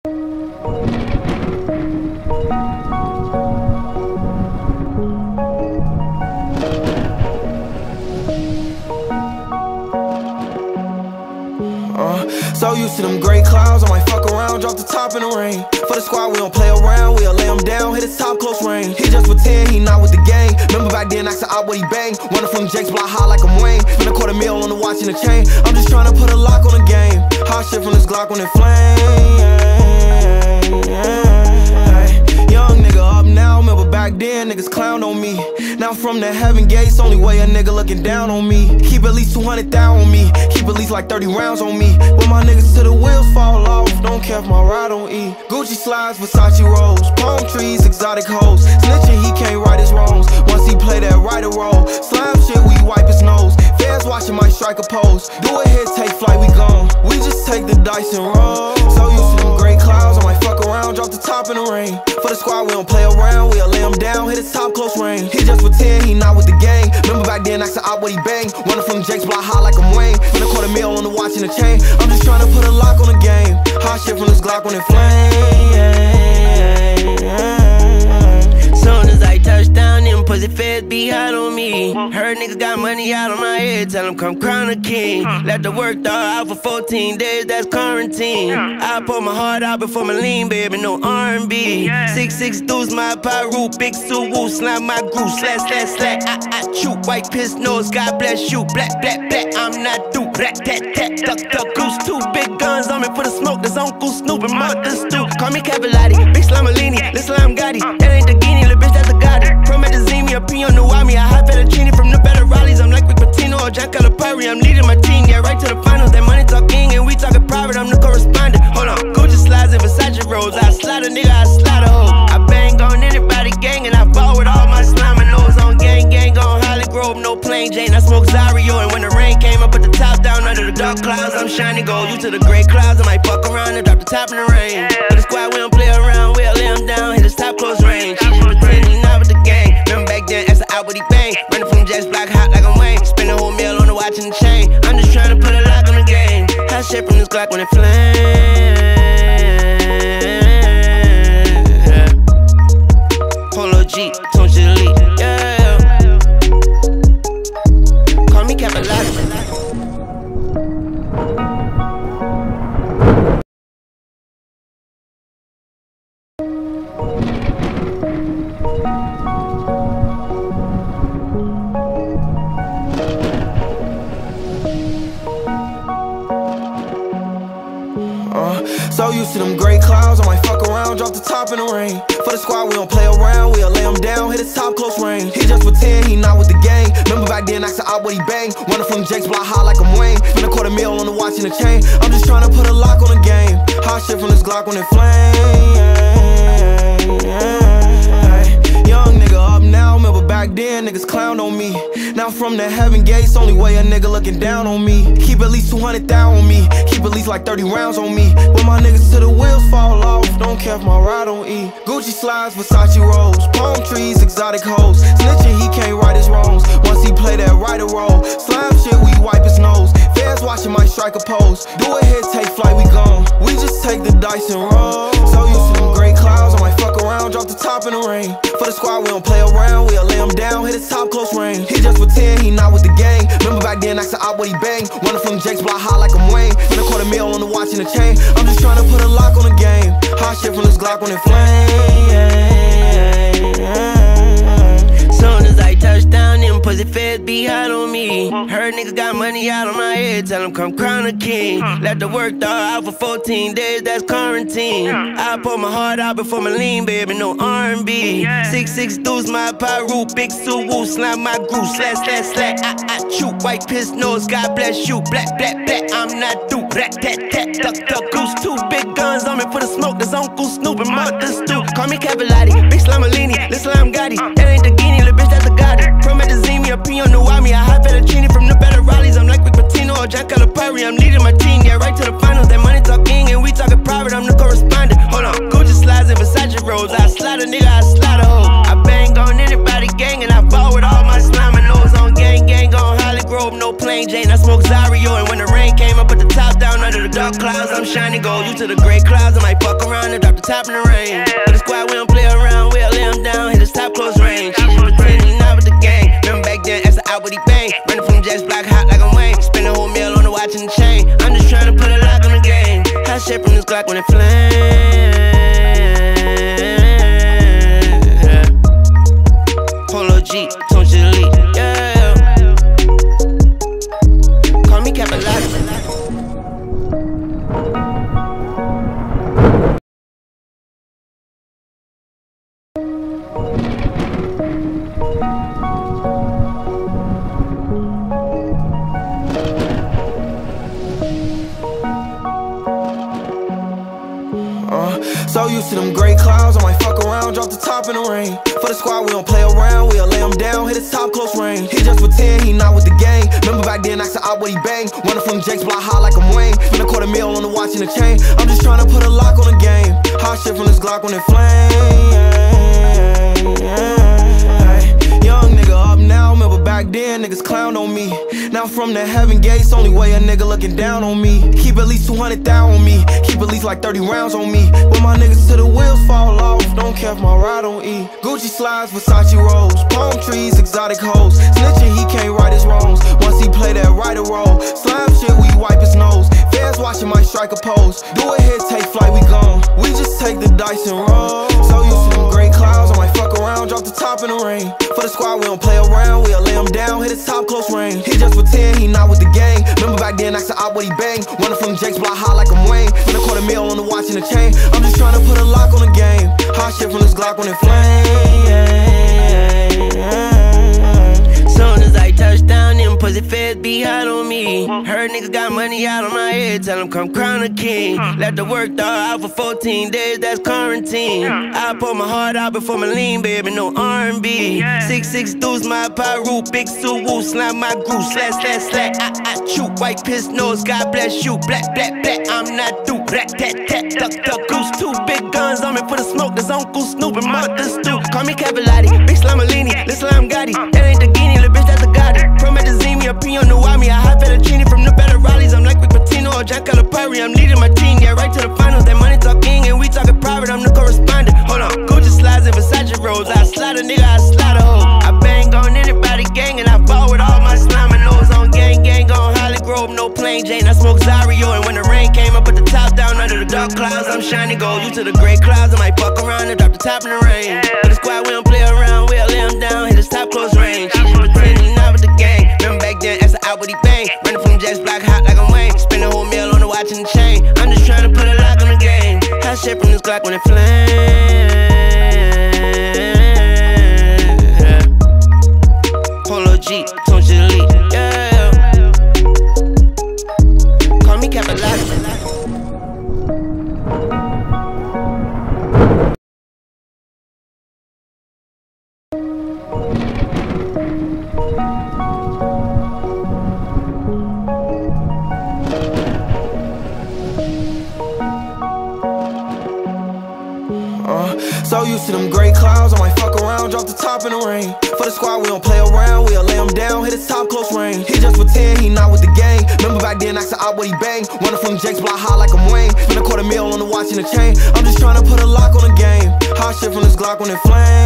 So used to them gray clouds, I might fuck around, drop the top in the rain. For the squad, we don't play around, we'll lay him down, hit his top close range. He just pretend he not with the gang. Remember back then, asked out what he bang. Running from Jake's block high like I'm Wayne. Spend $250,000 on the watch and the chain. I'm just trying to put a lock on the game. Hot shit from this Glock when it flame. Young nigga up now, remember back then, niggas clown on me. Now from the heaven gates, only way a nigga looking down on me. Keep at least 200,000 on me, keep at least like 30 rounds on me. When my niggas till the wheels fall off, don't care if my ride don't eat. Gucci slides, Versace rolls, palm trees, exotic hoes. Snitching, he can't right his wrongs. Once he play that writer role, slime shit, we wipe his nose. Fans watching my strike a pose. Do a hit, take flight, we gone. We just take the dice and roll. So used to them gray clouds, I might fuck around, drop the top in the rain. For the squad, we don't play around, we'll lay him down, hit his top close range. He just pretend he not with the gang. Remember back then, asked out what he bang. Running from Jake's block high like I'm Wayne. Spend $250,000 on the watch and the chain. I'm just trying to put a lock on the game. Hot shit from this Glock when it flame. Soon as I touch down, them pussy feds be hot on me. Heard niggas got money out on my head, tell them come crown a king. Let the work dog out for 14 days, that's quarantine. I pour my heart out before my lean, baby, no R&B. 6'6" deuce, my pyro, big suit, woo, slam my groove, slash, slash, slash. I shoot, white piss nose, God bless you. Black, black, black, I'm not through. Black, tat, tat, duck, duck, goose. 2 big guns on me for the smoke, that's Uncle Snoop and Mother Stoop. Call me Cavallati, big Slamalini, little Slam Gotti. That ain't the Guinea, little bitch, that's the Gotti. Promethazine, a P on the Wami, I hot fettuccine from the better rallies. I'm like Rick Pitino or Jack Calipari, I'm leading my team, yeah, right to the finals. That money talking and we talking private, I'm the correspondent. Hold on, Gucci slides and Versace rolls. I slide a nigga, I slide a hoe. I bang on anybody gang and I ball with all my slime and nose on gang, gang on Holly Grove, no plain Jane. I smoke Zario and when the rain came, I put the top down under the dark clouds. I'm shining gold, you to the gray clouds. I might fuck around and drop the top in the rain. For the squad, we don't play around, we'll lay him down, hit his top close range. She just pretend he not with the gang. Remember back then, asked out what he bang. Running from Jake's block hot like I'm Wayne. Spend $250,000 on the watch and the chain. I'm just trying to put a lock on the game. Hot shit from this Glock when it flame. Polo G, Tone Elite, yeah. Call me Capalati. So used to them gray clouds, I might fuck around, drop the top in the rain. For the squad, we don't play around, we'll lay him down, hit his top close range. He just pretend he not with the gang. Remember back then, asked out what he bang. Running from Jake's block high like I'm Wayne. Spend $250,000 on the watch and the chain. I'm just trying to put a lock on the game. Hot shit from this Glock when it flame. Young nigga up now, remember back then, niggas clown on me. Now from the heaven gates, only way a nigga looking down on me. Keep at least 200,000 on me, keep at least like 30 rounds on me. When my niggas till the wheels fall off, don't care if my ride don't eat. Gucci slides, Versace rolls, palm trees, exotic hoes. Snitching, he can't right his wrongs. Once he play that writer role, slime shit, we wipe his nose. Fans watching my strike a pose. Do a hit, take flight, we gone. We just take the dice and roll. So used to them gray clouds, I might fuck around, drop the top in the rain. For the squad, we don't play around, we'll lay him down, hit his top close range. He just pretend he not with the gang. Remember back then, asked out what he bang. Running from Jake's block high like I'm Wayne. Spend $250,000 on the watch and the chain. I'm just trying to put a lock on the game. Hot shit from this Glock when it flame. Soon as I touch down, them pussy feds be hot on me. Heard niggas got money out on my head, tell them come crown a king. Let the work dog out for 14 days, that's quarantine. I pour my heart out before my lean, baby, no R&B. 6'6" deuce, my pyro, big suit, woo, slam my groove, slash, slash, slash. I shoot, white piss nose, God bless you. Black, black, black, I'm not through. Black, tat, tat, duck, duck, goose. 2 big guns on me for the smoke, that's Uncle Snoop and Mother Stoop. Call me Cavallati, big Slamalini, little Slam Gotti. That ain't the Guinea, little bitch, that's the Gotti. Promethazine, a P on the Wami, I hot fettuccine from the better rallies. I'm like Rick Pitino or Jack Calipari, I'm leading my team, yeah, right to the finals. That money talking and we talking private, I'm the correspondent. Hold on, Gucci slides and Versace rolls. I slide a nigga, I slide a hoe. I bang on anybody gang and I ball with all my slime and nose on gang, gang on Holly Grove, no plain Jane. I smoke Zario and when the rain came, I put the top down under the dark dark clouds, I'm shining gold. You to the gray clouds, I might fuck around and drop the top in the rain. For the squad, we don't play around, we'll lay him down, hit his top close range. She just pretending not with the gang. Remember back then, that's the outwardly bang. Running from jets, block hot like I'm Wayne. Spend a whole meal on the watch and the chain. I'm just trying to put a lock on the game. Hot shit from this Glock when it flames. Polo G, don't you leave, yeah. Call me Capilati. So used to them gray clouds, I might fuck around, drop the top in the rain. For the squad, we don't play around, we'll lay him down, hit his top close range. He just pretend he not with the gang. Remember back then, asked out what he bang. Running from Jake's block high like I'm Wayne. Spend a $250,000 on the watch and the chain. I'm just trying to put a lock on the game. Hot shit from this Glock when it flame. Young nigga up now, remember back then, niggas clown on me. Now from the heaven gates, only way a nigga looking down on me. Keep at least 200,000 on me, keep at least like 30 rounds on me. When my niggas till the wheels fall off, don't care if my ride don't eat. Gucci slides, Versace rolls, palm trees, exotic hoes. Snitching, he can't right his wrongs, once he play that right or roll. Slime shit, we wipe his nose, fans watching my strike a pose. Do a hit, take flight, we gone, we just take the dice and roll. So used to them gray clouds, I might fuck around, drop the top in the rain. For the squad, we don't play around, we'll lay him down, hit his top close range. He just pretend he not with the gang. Remember back then, asked out what he bang. Running from Jake's block high like I'm Wayne. Spend a $250,000 on the watch and the chain. I'm just trying to put a lock on the game. Hot shit from this Glock when it flame. Soon as I touch down, them pussy feds be hot on me. Heard niggas got money out on my head, tell them come crown a king. Let the work dog out for 14 days, that's quarantine. I pull my heart out before my lean, baby, no R&B. 6'6" dudes, my pyro, big suit, woo, slam my groove, slash, slash, slash. I shoot, white piss nose, God bless you. Black, black, black, I'm not through. Black, tat, tat, duck, duck, goose. 2 big guns on me for the smoke, that's Uncle Snoop and Martha Stew. Call me Capilati, big Slamalini, little Slam Gotti. That ain't the Guinea, little bitch, that's a Gotti. From Medizimi, a P on the Wami, a high fettuccine from the better rallies. I'm like Rick Pitino or Jack Calipari, I'm leading my team, yeah, right to the finals. That money talking and we talking private, I'm the correspondent. Hold on, Gucci slides and Versace rolls. I slide a nigga, I slide a hoe. I bang on anybody gang and I ball with all my slime and nose on gang, gang on Holly Grove, no plain Jane. I smoke Zario and when the rain came, I put the top down under the dark clouds. I'm shining gold. You to the gray clouds, I might fuck around and drop the top in the rain. For the squad, we don't play around, we'll lay him down, hit his top close range. She just pretending not with the gang. Remember back then, that's the outwardly bang. Running from jets, block hot like I'm Wayne. Spend a whole meal on the watch and the chain. I'm just trying to put a lock on the game. Hot shit from this Glock when it flames. Polo G, don't you leave, yeah. Call me Capilati. So used to them gray clouds, I might fuck around, drop the top in the rain. For the squad, we don't play around, we'll lay him down, hit his top close range. He just pretend he not with the gang. Remember back then, asked out what he bang. Running from Jake's block high like I'm Wayne. Spend a $250,000 on the watch and the chain. I'm just trying to put a lock on the game. Hot shit from this Glock when it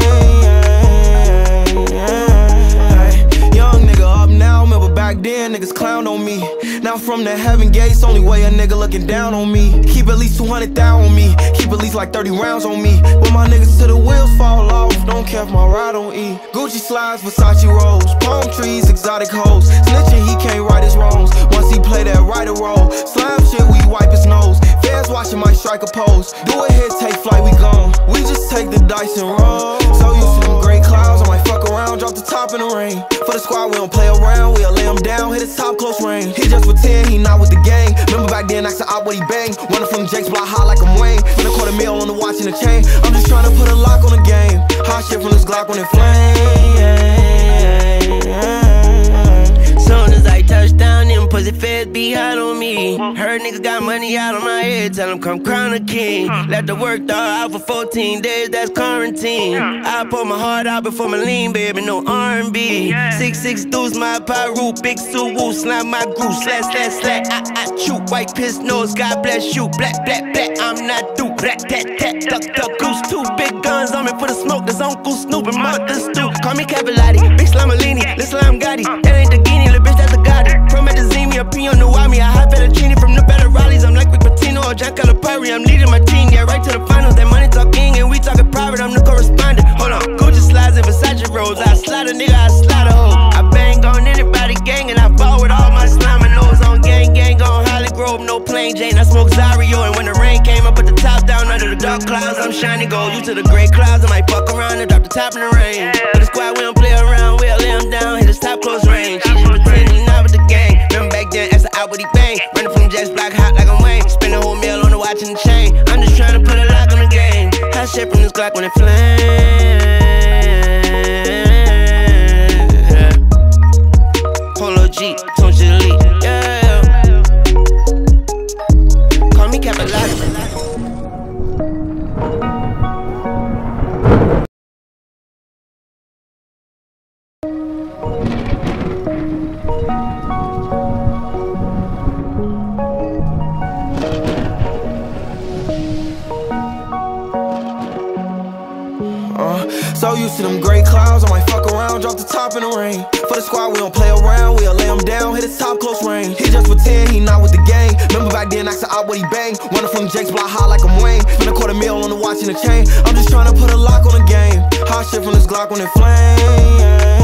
flame. Young nigga up now, remember back then, niggas clown on me. Now from the heaven gates, only way a nigga looking down on me. Keep at least 200,000 on me, keep at least like 30 rounds on me. When my niggas till the wheels fall off, don't care if my ride don't eat. Gucci slides, Versace rolls, palm trees, exotic hoes. Snitching, he can't right his wrongs, once he play that right or roll. Slime shit, we wipe his nose, fans watching my strike a pose. Do a hit, take flight, we gone, we just take the dice and roll. So used to them gray clouds, I might fuck around, drop the top in the rain. For the squad, we don't play around, we'll lay him down, hit his top close range. He just pretend he not with the gang. Remember back then, asked out what he bang. Running from Jake's block high like I'm Wayne. Spend a $250,000 on the watch and the chain. I'm just trying to put a lock on the game. Hot shit from this Glock when it flame. Soon as I touch down, them pussy feds be hot on me. Heard niggas got money out of my head, tell them come crown a king. Let the work dog out for 14 days, that's quarantine. I pour my heart out before my lean, baby, no R&B. 6'6" deuce, my pyro, big Suwu, slime my groove, slash, slash, slash. I chew, white piss nose, God bless you. Black, black, black, I'm not through. Black, tat, tat, duck, duck, goose. Two big guns on me for the smoke, that's Uncle Snoop and Mother Stu. Call me Cavallati, big Slamalini, little Slam Gotti. That ain't the Guinea, little bitch, that's the Gotti. From Medizini, a P on the Wami, I hot fettuccine from the better Raleighs. I'm like Rick Pitino or Jack Calipari, I'm leading my team, yeah, right to the finals. That money talking and we talking private, I'm the correspondent. Hold on, Gucci slides and Versace rolls. I slide a nigga, I slide a hoe. I bang on anybody gang and I ball with all my slime and nose on gang, gang on Holly Grove, no plain Jane. I smoke Zario and when the rain came, I put the top down under the dark clouds. I'm shining gold, you to the gray clouds. I might fuck around and drop the top in the rain. For the squad, we don't play around, we'll lay him down, hit his top close range. She just pretending not with the gang. Remember back then, that's the out with he bang. Running from Jets, block hot like I'm Wayne. Spend a whole meal on the watch and the chain. I'm just trying to put a lock on the game. Hot shit from this Glock when it flames. Polo G, don't you leave, yeah. Call me Cavallati. So used to them gray clouds, I might fuck around, drop the top in the rain. For the squad, we don't play around, we'll lay him down, hit his top close range. He just pretend he not with the gang. Remember back then, asked out what he bang. Running from Jake's block hot like I'm Wayne. Spend a $250,000 on the watch and the chain. I'm just trying to put a lock on the game. Hot shit from this Glock when it flame.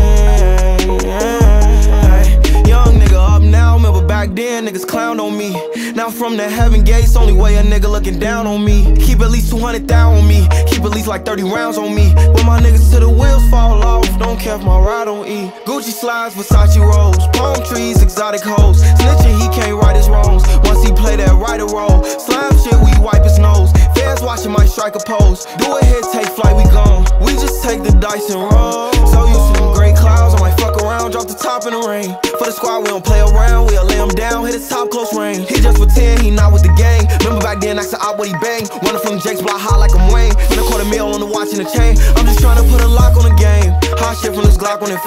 Young nigga up now, remember back then, niggas clown on me. Now from the heaven gates, only way a nigga looking down on me. Keep at least 200,000 on me, keep at least like 30 rounds on me. When my niggas to the wheels fall off, don't care if my ride don't eat. Gucci slides, Versace rolls, palm trees, exotic hoes. Snitching, he can't right his wrongs. Once he play that right or roll, slime shit, we wipe his nose. Fans watching might strike a pose. Do a hit, take flight, we gone. We just take the dice and roll. So used to them gray clouds, I might fuck around, drop the top in the rain. For the squad, we don't play around, we'll lay him down, hit his top close range. He just pretend he not with the gang. Remember back then, asked out what he bang. Running from Jake's block hot like I'm Wayne. Spend a $250,000 on the watch and the chain. I'm just trying to put a lock on the game. Hot shit from this Glock when it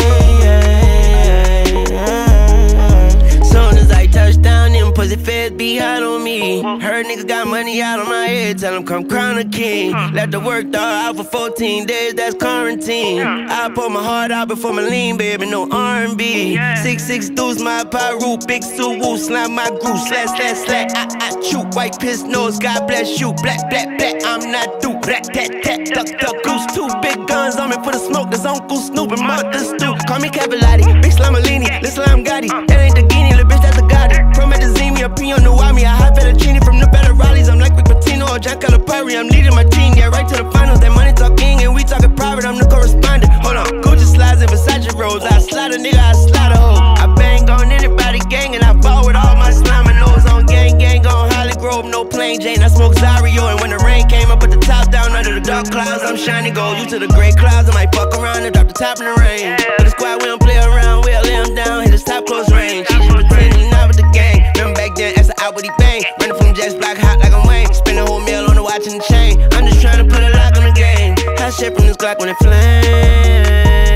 flame. Soon as I touch down, them pussy feds be hot on me. Heard niggas got money out of my head, tell them come crown a king. Let the work dog out for 14 days, that's quarantine. I pour my heart out before my lean, baby, no R&B. 6'6" deuce, my pyro, big Suwu, slime my groove, slash, slash, slash. I chew, white piss nose, God bless you. Black, black, black, I'm not through. Black, tat, tat, duck, duck, goose. Two big guns on me for the smoke, that's Uncle Snoop and Mother Stu. Call me Cavallati, big Slamalini, little Slam Gotti. That ain't the Guinea, little bitch, that's the Gotti. From Medizini, a P on the Wami, I hot fettuccine from the better Raleighs. I'm like Rick Pitino or Jack Calipari, I'm leading my team, yeah, right to the finals. That money talking and we talking private, I'm the correspondent. Hold on, Gucci slides and Versace rolls. I slide a nigga, I slide a hoe. I bang on anybody gang and I ball with all my slime and nose on gang, gang on Holly Grove, no plain Jane. I smoke Zario and when the rain came, I put the top down under the dark clouds. I'm shining gold, you to the gray clouds. I might fuck around and drop the top in the rain. For the squad, we don't play around, we'll lay him down, hit his top close range. She just pretending he not with the gang. Remember back then, that's the out with he bang. Running from Jets, block hot like I'm Wayne. Spend a whole meal on the watch and the chain. I'm just trying to put a lock on the game. Hot shit from this Glock when it flames.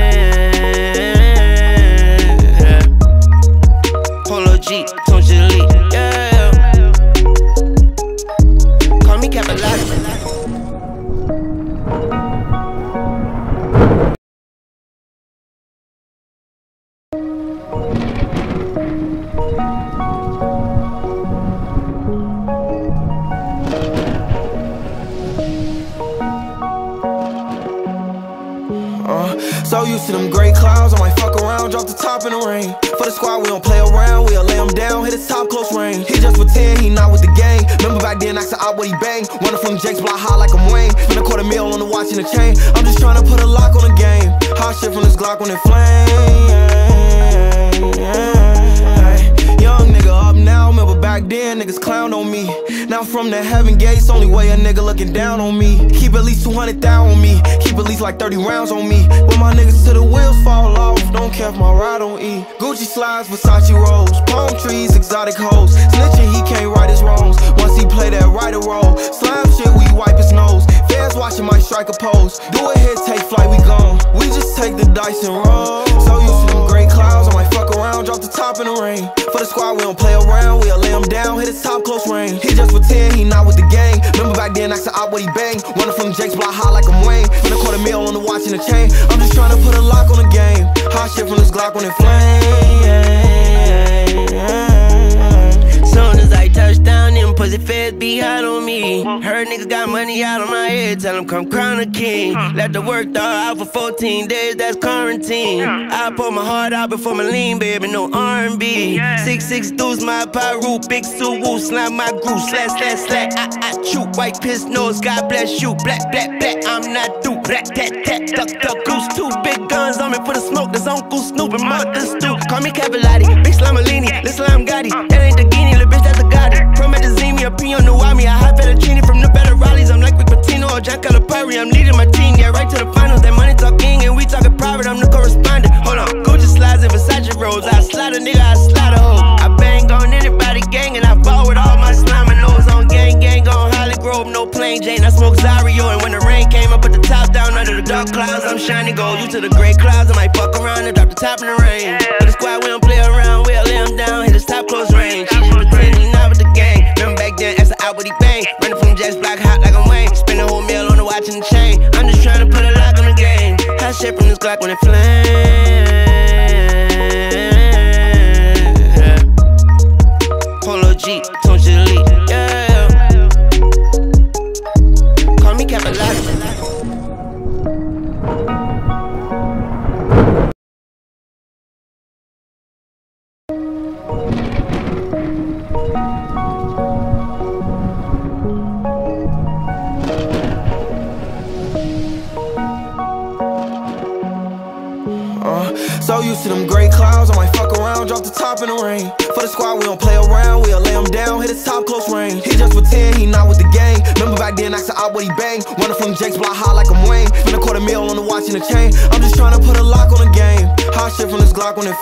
Polo G, don't you leave, yeah. Call me Cavallati. So used to them gray clouds, I might fuck around, drop the top in the rain. For the squad, we don't play around, we'll lay him down, hit his top close range. He just pretend he not with the gang. Remember back then, asked out what he bang. Running from Jake's block hot like I'm Wayne. Spend a $250,000 on the watch and the chain. I'm just trying to put a lock on the game. Hot shit from this Glock when it flame. Young Young nigga up now, remember back then niggas clown on me. Now from the heaven gates, only way a nigga looking down on me. Keep at least 200 on me, keep at least like 30 rounds on me. When my niggas till the wheels fall off, don't care if my ride don't eat. Gucci slides, Versace rolls, palm trees, exotic hoes. Snitching, he can't right his wrongs. Once he play that right role, slime shit, we wipe his nose. Fans watching my striker pose. Do a hit, take flight, we gone. We just take the dice and roll. So used to them gray clouds, I might fuck around, drop the top in the rain. For the squad, we don't play around, we'll lay him down, hit his top close range. He just pretend, he not with the gang. Remember back then, asked the op what he bang. Running from the Jake's block high like I'm Wayne. Been a $250,000 on the watch and the chain. I'm just trying to put a lock on the game. Hot shit from this Glock when it flame. Soon as I touch down, them pussy feds be hot on me. Heard niggas got money out of my head, tell them come crown a king. Let the work dog out for 14 days, that's quarantine. I pour my heart out before my lean, baby, no R&B. 6'6" dudes, my pyro, big suit, woo, slime my groove, slash, slash, slash. I shoot, white piss nose, God bless you. Black, black, black, I'm not through. Black, tat, tat, duck, duck, goose. 2 big guns on me for the smoke, that's Uncle Snoop and Mother Stu. Call me Cavallati, big Slamalini, little Slam Gotti. That ain't the Guinea, little bitch, that's a Gotti. From Medizimi, a P on the Wami, a high fettuccine from the better rallies. I'm like Rick Pitino or Jack Calipari, I'm leading my team, yeah, right to the finals. That money talking and we talking private, I'm the correspondent. Hold on, Gucci slides and Versace rolls. I slide a nigga, I slide a hoe. I bang on anybody gang and I ball with all my slime and nose on gang, gang on Holly Grove, no plain Jane. I smoke Zario and when the rain came, I put the top down under the dark clouds. I'm shining gold, you to the gray clouds. I might fuck around and drop the top in the rain. For the squad, we don't play around, we'll lay him down, hit his top close range. She just pretend he not with the gang. Remember back then, asked the out what he bang. Running from Jets block hot like I'm Wayne. Spend a whole meal on the watch and the chain. I'm just trying to put a lock on the game. Hot shit from this Glock when it flame. Polo G, Tonchi Elite, yeah. Call me Capalati. So used to them gray clouds, I might fuck around, drop the top in the rain. For the squad, we don't play around, we'll lay him down, hit his top close range. He just pretend, he not with the gang. Remember back then, asked the op what he bang. Running from the Jake's block high like I'm Wayne. Spend a $250,000 on the watch and the chain. I'm just trying to put a lock on the game. Hot shit from this Glock when it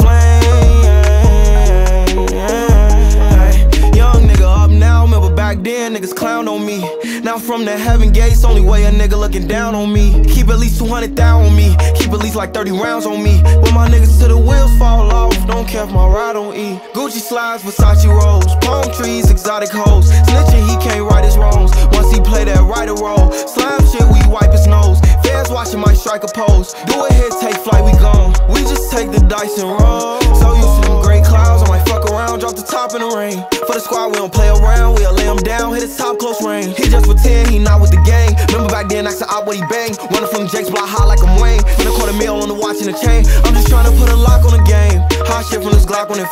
flame. Young nigga up now, remember back then niggas clown on me. Now from the heaven gates, only way a nigga looking down on me. Keep at least 200 on me, keep at least like 30 rounds on me. When my niggas till the wheels fall off, don't care if my ride don't eat. Gucci slides, Versace rolls, palm trees, exotic hoes. Snitching, he can't right his wrongs. Once he play that right role, slime shit, we wipe his nose. Fans watching my striker pose. Do a hit, take flight, we gone. We just take the dice and roll. So used to them gray clouds, I might fuck around, drop the top in the rain. For the squad, we don't play around, we'll lay him down, hit his top close range. He just pretend, he not with the gang. Remember back then, asked the op what he bang. Running from the Jake's block high like I'm Wayne. Been a $250,000 on the watch and the chain. I'm just trying to put a lock on the game. Hot shit from this Glock when it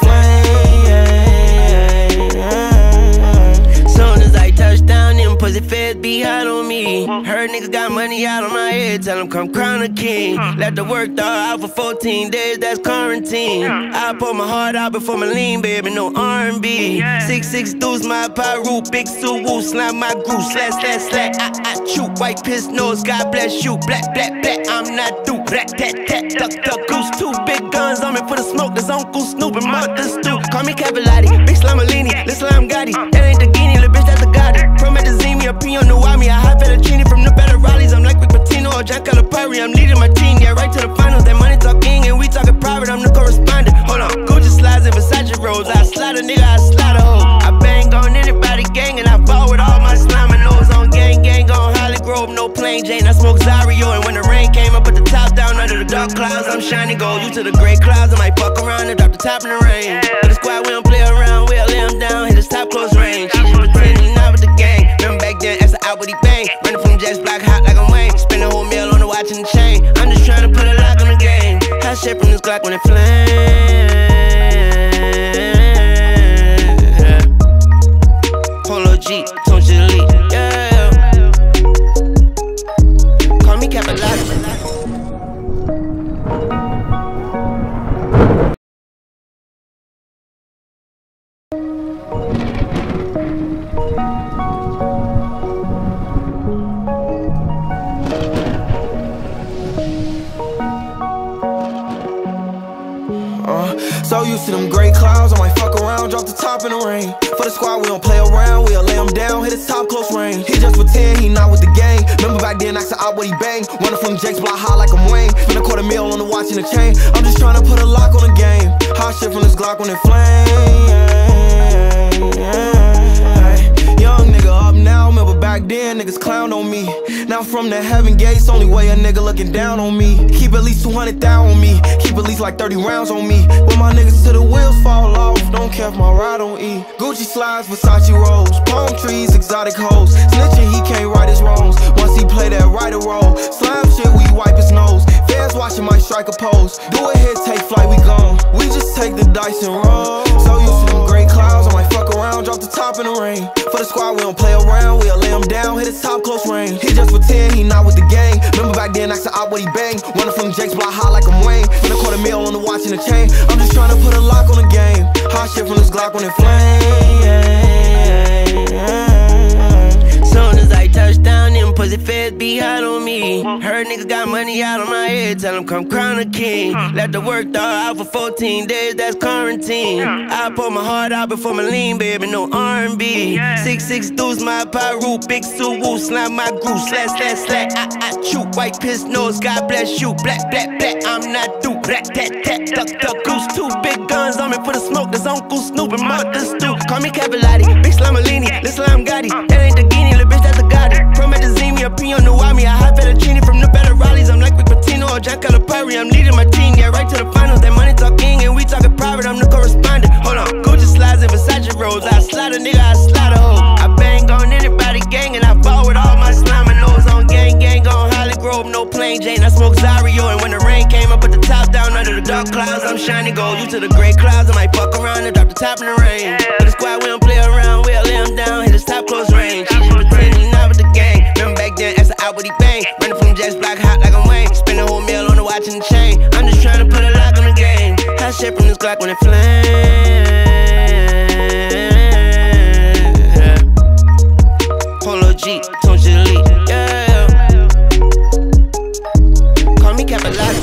flame. Soon as I touch down, them pussy feds be hot on me. Heard niggas got money out of my head, tell them come crown a king. Let the work dog out for 14 days, that's quarantine. I pour my heart out before my lean, baby, no R&B. 6'6" dudes, my pyro, big suit, woo, slime my groove, slash, slash, slash. I shoot, white piss nose, God bless you. Black, black, black, I'm not through. Black, tat, tat, duck, duck, goose. 2 big guns on me for the smoke, that's Uncle Snoop and Mother Stu. Call me Cavallati, big Slamalini, little Slam Gotti. That ain't the Guinea, little bitch, that's a Gotti. From Medizimi, a P on the Wami, a high fettuccine from the better rallies. I'm like Rick Pitino or Jack Calipari, I'm leading my team, yeah, right to the finals. That money talking and we talking private, I'm the correspondent. Hold on, Gucci slides and Versace rolls. I slide a nigga, I slide a hoe. I bang on anybody gang and I ball with all my slime and nose on gang, gang on Holly Grove, no plain Jane. I smoke Zario and when the rain came, I put the top down under the dark clouds. I'm shining gold, you to the gray clouds. I might fuck around and drop the top in the rain. For the squad, we don't play around, we'll lay him down, hit his top close range. She just pretend he not with the gang. Remember back then, asked the out what he bang. Running from Jets block hot like I'm Wayne. Spend a whole meal on the watch and the chain. I'm just trying to put a lock on the game. Hot shit from this Glock when it flame. Polo G, Tonchi Elite, yeah. Call me Capalati. used to them gray clouds, I might fuck around, drop the top in the rain. For the squad, we don't play around, we'll lay him down, hit his top close range. He just pretend he not with the gang. Remember back then, asked out what he bang. Running from Jake's block high like I'm Wayne. Spend $250,000 on the watch and the chain. I'm just trying to put a lock on the game. Hot shit from this Glock when it flame. Young nigga up now, remember back then, niggas clown on me. Now from the heaven gates, only way a nigga looking down on me. Keep at least 200,000 on me, keep at least like 30 rounds on me. When my niggas till the wheels fall off, don't care if my ride don't eat. Gucci slides, Versace rolls, palm trees, exotic hoes. Snitching, he can't right his wrongs. Once he play that right or roll, slime shit, we wipe his nose. Fans watching might strike a pose. Do a hit, take flight, we gone. We just take the dice and roll. So used to them gray clouds, I might fuck around, drop the top in the rain. For the squad, we don't play around, we'll lay him down, hit his top close range. He just pretend he not with the gang. Remember back then, asked out what he bang. Running from Jake's block high like I'm Wayne. Spend $250,000 on the watch and the chain. I'm just trying to put a lock on the game. Hot shit from this Glock when it flame. Soon as I touch down, them pussy feds be hot on me. Heard niggas got money out on my head, tell them come crown a king. Let the work thaw out for 14 days, that's quarantine. I pour my heart out before my lean, baby, no R&B. 6'6" dudes, my pyro, big suit, woo, slime my groove, slash, slash, slash. I chew, white piss nose, God bless you. Black, black, black, I'm not through. Rat, tat, tat, duck, duck, goose. 2 big guns on me for the smoke, that's Uncle Snoop and Martha Stew. Call me Cavallati, big Slamalini, listen, I'm Gotti. That ain't the Guinea, little bitch, that's a Gotti. From at the Zemi, a P on the Wami, I hot fettuccine from the better rallies. I'm like Rick Pitino or Jack Calipari, I'm leading my team, yeah, right to the finals. That money talking and we talking private, I'm the correspondent. Hold on, Gucci slides and Versace rolls. I slide a nigga, I slide a hoe. I bang on anybody gang and I ball with all my slime and nose on gang, gang on Holly Grove, no plain Jane. I smoke Zario and when the rain came, I put the top down under the dark clouds. I'm shining gold, you to the gray clouds. I might fuck around and drop the top in the rain. For the squad, we don't play around, we'll lay him down, hit his top close range. She just pretend he not with the gang. Remember back then, asked out what he bang. Running from Jake's block hot like I'm Wayne. Spend $250,000 on the watch and the chain. I'm just trying to put a lock on the game. Hot shit from this Glock when it flame. Polo G, Tone to the lead, yeah. Call me Cavallati.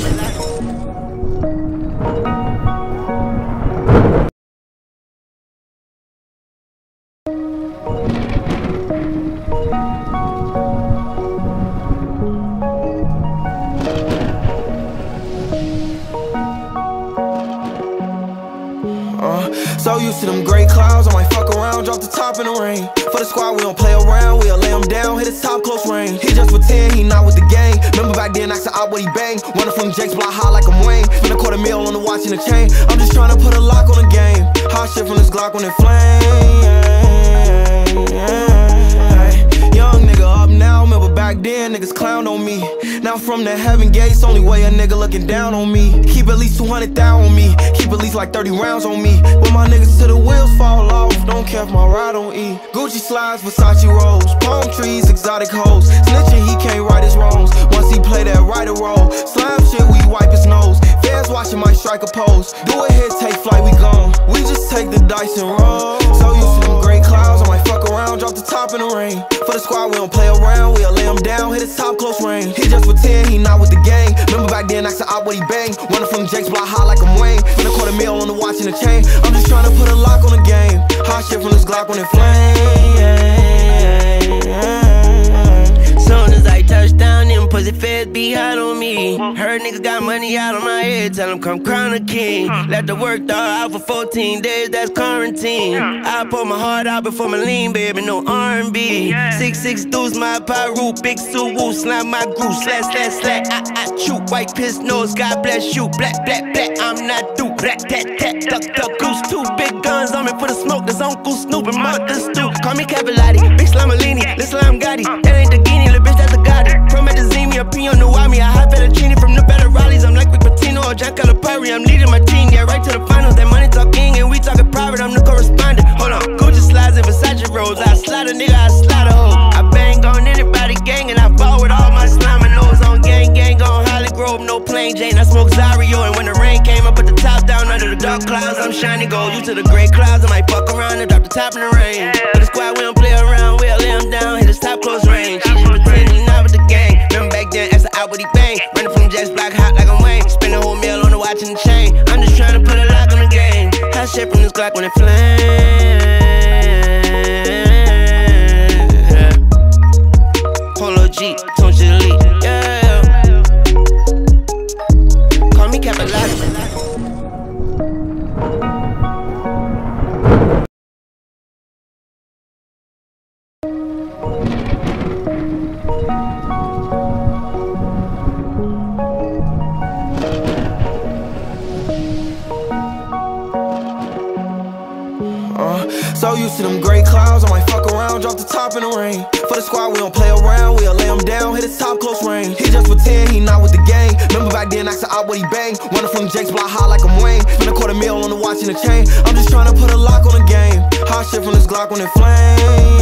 So used to them gray clouds, I might fuck around, drop the top in the rain. For the squad, we don't play around, we'll lay him down, hit his top close range. He just pretend he not with the gang. Remember back then, asked out what he bang. Running from Jake's block high like I'm Wayne. Spend $250,000 on the watch and the chain. I'm just trying to put a lock on the game. Hot shit from this Glock when it flame. Young nigga up now, remember back then, niggas clown on me. Now from the heaven gates, only way a nigga looking down on me. Keep at least 200,000 on me, keep at least like 30 rounds on me. When my niggas till the wheels fall off, don't care if my ride don't eat. Gucci slides, Versace rolls, palm trees, exotic hoes. Snitching, he can't right his wrongs. Once he play that right or roll, slime shit, we wipe his nose. Fans watching might strike a pose. Do a hit, take flight, we gone. We just take the dice and roll. So used to them gray clouds, I might fuck around, drop the top in the rain. For the squad, we don't play around, we'll lay him down, hit his top close range. He just pretend he not with the gang. Remember back then, asked out what he bang. Running from Jake's block high like I'm Wayne. Spend $250,000 on the watch and the chain. I'm just trying to put a lock on the game. Hot shit from this Glock when it flame. Soon as I touch down, them pussy feds be hot on me. Heard niggas got money out on my head, tell them come crown a king. Let the work thaw out for 14 days, that's quarantine. I pour my heart out before my lean, baby, no R&B. 6'6" dudes, my pyro, big suit, woo, slime my groove, slash, slash, slash. I chew, white piss nose, God bless you. Black, black, black, I'm not through. Rat, tat, tat, duck, duck, goose. 2 big guns on me for the smoke, that's Uncle Snoop and Martha Stew. Call me Cavallati, big Slamalini, listen, I'm Gotti. That ain't the Guinea, little bitch, that's a Gotti. From at the Zemi, a P on the Wami, I hot fettuccine from the better rallies. I'm like Rick Pitino or Jack Calipari, I'm leading my team, yeah, right to the finals. That money talking and we talking private, I'm the correspondent. Hold on, Gucci slides and Versace rolls. I slide a nigga, I slide a hoe. I bang on anybody gang and I ball with all my slime and nose on gang, gang on Holly Grove, no plain Jane. I smoke Zario and when the rain came, I put the top down under the dark clouds. I'm shining gold, you to the gray clouds. I might fuck around and drop the top in the rain. For the squad, we don't play around, we'll lay him down, hit his top close range. She just pretend he not with the gang. Remember back then, asked out what he bang. Running from Jake's block hot like I'm Wayne. Spend $250,000 on the watch and the chain. I'm just trying to put a lock on the game. Glock when it flames. Yeah. Polo G, Tone to the lead. Yeah. Call me Capilati. So used to them gray clouds, I might fuck around, drop the top in the rain. For the squad, we don't play around, we'll lay him down, hit his top close range. He just pretend, he not with the gang. Remember back then, asked out what he bang. Running from Jake's block high like I'm Wayne. Spend $250,000 on the watch and the chain. I'm just trying to put a lock on the game. Hot shit from this Glock when it flame.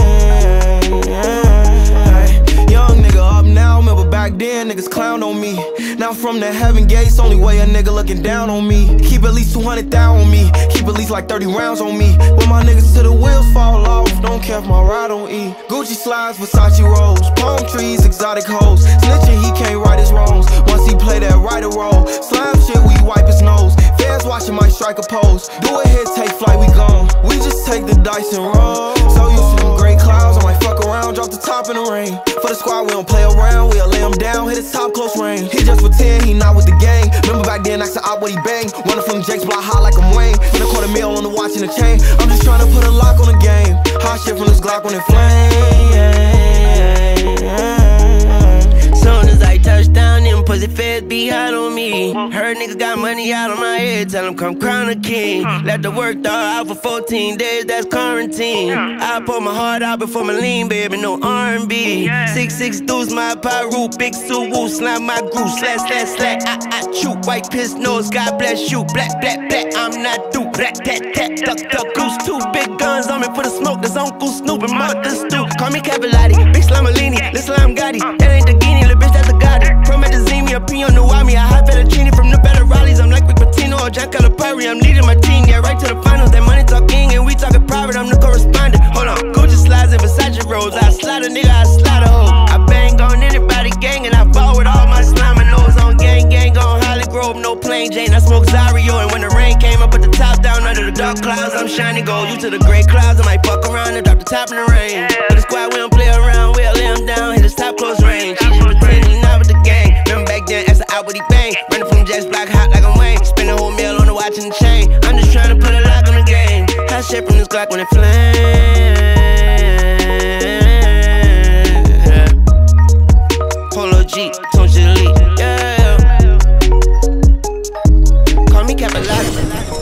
Young nigga up now, remember back then, niggas clown on me. Now from the heaven gates, only way a nigga looking down on me. Keep at least 200,000 on me, keep at least like 30 rounds on me. When my niggas till the wheels fall off, don't care if my ride don't eat. Gucci slides, Versace rolls, palm trees, exotic hoes. Snitching, he can't right his wrongs. Once he play that writer role, slime shit, we wipe his nose. Fans watching my strike a pose. Do a hit, take flight, we gone. We just take the dice and roll. So used to them gray clouds, I might fuck around, drop the top in the rain. For the squad, we don't play around, we'll lay him down, hit his top close range. He just pretend, he not with the gang. Remember back then, asked out what he bang. Running from Jake's block high like I'm Wayne. Spend $250,000 on the watch and the chain. I'm just trying to put a lock on the game. Hot shit from this Glock when it flame. Soon as I touch down, them pussy feds be hot on me. Heard niggas got money out of my head, tell them come crown a king. Let the work dog out for 14 days, that's quarantine. I pour my heart out before my lean, baby, no R&B. 6'6" deuce, my pyro, big Suwu, slam my groove, slash, slash, slash. I chew, white piss nose, God bless you. Black, black, black, I'm not through. Black, tat, tat, duck, duck, goose. 2 big guns on me for the smoke, that's Uncle Snoop and Mother Stoop. Call me Capilati, big Slamalini, little Slam Gotti. That ain't the Guinea, little bitch, that's the Gotti. From Medellin, a P on the Wami, I hot fettuccine from the better rallies. I'm like Rick Pitino or Jack Calipari, I'm leading my team, yeah, right to the finals. That money talking and we talking private, I'm the correspondent. Hold on, Gucci slides and Versace rolls. I slide a nigga, I slide a hoe. I bang on anybody gang and I ball with all my slime and nose on gang, gang on Holly Grove, no plain Jane. I smoke Zario and when the rain came, I put the top down under the dark clouds. I'm shining gold, you to the gray clouds. I might fuck around and drop the top in the rain. For the squad, we don't play around, we'll lay him down, hit his top close range. She just pretend he not with the gang. Remember back then, asked out what he bang. Running from Jake's block hot like I'm Wayne. Spend $250,000 on the watch and the chain. I'm just trying to put a lock on the game. Hot shit from this Glock when it flames. Yeah. Polo G, Tone to the lead. Yeah. Call me Capilati.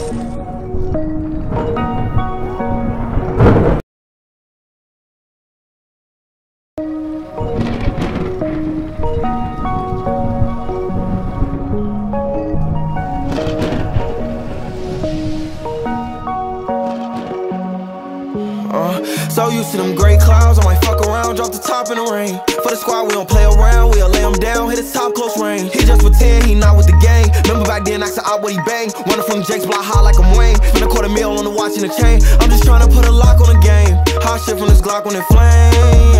So used to them gray clouds, I might fuck around, drop the top in the rain. For the squad, we don't play around, we'll lay him down, hit his top close range. He just pretend, he not with the gang. Remember back then, asked out what he bang. Running from Jake's block high like I'm Wayne. Spend $250,000 on the watch and the chain. I'm just trying to put a lock on the game. Hot shit from this Glock when it flame.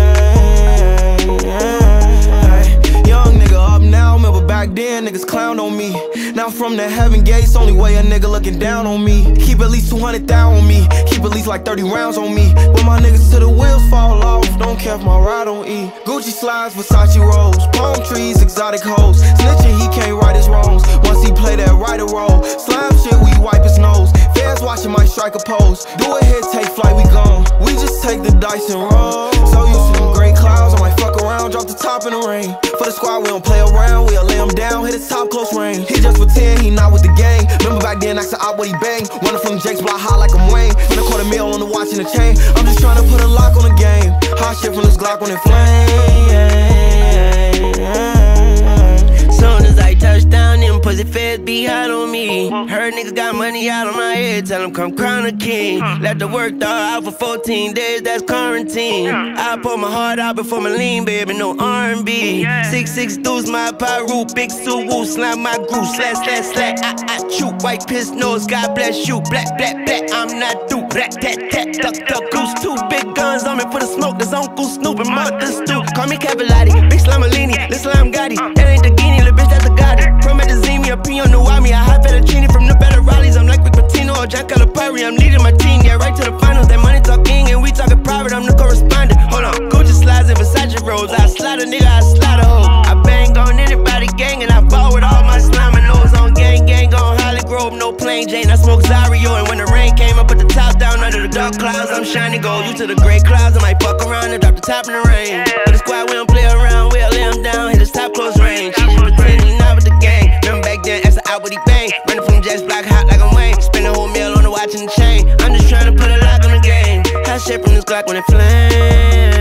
Young nigga up now, remember back then, niggas clown on me. Now from the heaven gates, only way a nigga looking down on me. Keep at least 200,000 on me, keep at least like 30 rounds on me. When my niggas till the wheels fall off, don't care if my ride don't eat. Gucci slides, Versace rolls, palm trees, exotic hoes. Snitching, he can't right his wrongs. Once he play that writer role, slime shit, we wipe his nose. Fans watching my strike a pose. Do a hit, take flight, we gone. We just take the dice and roll. So used to them gray clouds, I might fuck around, drop the top in the rain. For the squad, we don't play around, we'll lay him down, hit his top close range. He just pretend, he not with the gang. Remember back then, asked out what he bang. Running from Jake's block high like I'm Wayne. Spend $250,000 on the watch and the chain. I'm just trying to put a lock on the game. Hot shit from this Glock when it flame. Soon as I touch down, them pussy feds be hot on me. Heard niggas got money out of my head, tell them come crown a king. Let the work dog out for 14 days, that's quarantine. I pour my heart out before my lean, baby, no R&B. 6'6" deuce, my pyro, big Suwu, slam my groove, slash, slash, slash. I chew, white piss nose, God bless you. Black, black, black, I'm not through. Black, tat, tat, duck, duck, goose. 2 big guns on me for the smoke, that's Uncle Snoop and Mother Stoop. Call me Capilati, big Slamalini, little Slam Gotti. That ain't the Guinea, little bitch, that's the Gotti. From Medellin, a P on the Wami, I hot fettuccine from the better rallies. I'm like Rick Pitino or John Calipari, I'm leading my team, yeah, right to the finals. That money talking and we talking private, I'm the correspondent. Hold on, Gucci slides and Versace rolls. I slide a nigga, I slide a hoe. I bang on anybody gang and I ball with all my slime and nose on gang on Holly Grove, no plain Jane. I smoke Zario and when the rain came, I put the top down under the dark clouds. I'm shining gold, you to the gray clouds. I might fuck around and drop the top in the rain. For the squad, we don't play around, we'll lay him down, hit his top close range. She just pretending not with the gang. Remember back then, that's the outward he bang. Running from jets, block hot like I'm Wayne. Spend a whole meal on the watch and the chain. I'm just trying to put a lock on the game. Hot shit from this Glock when it flames.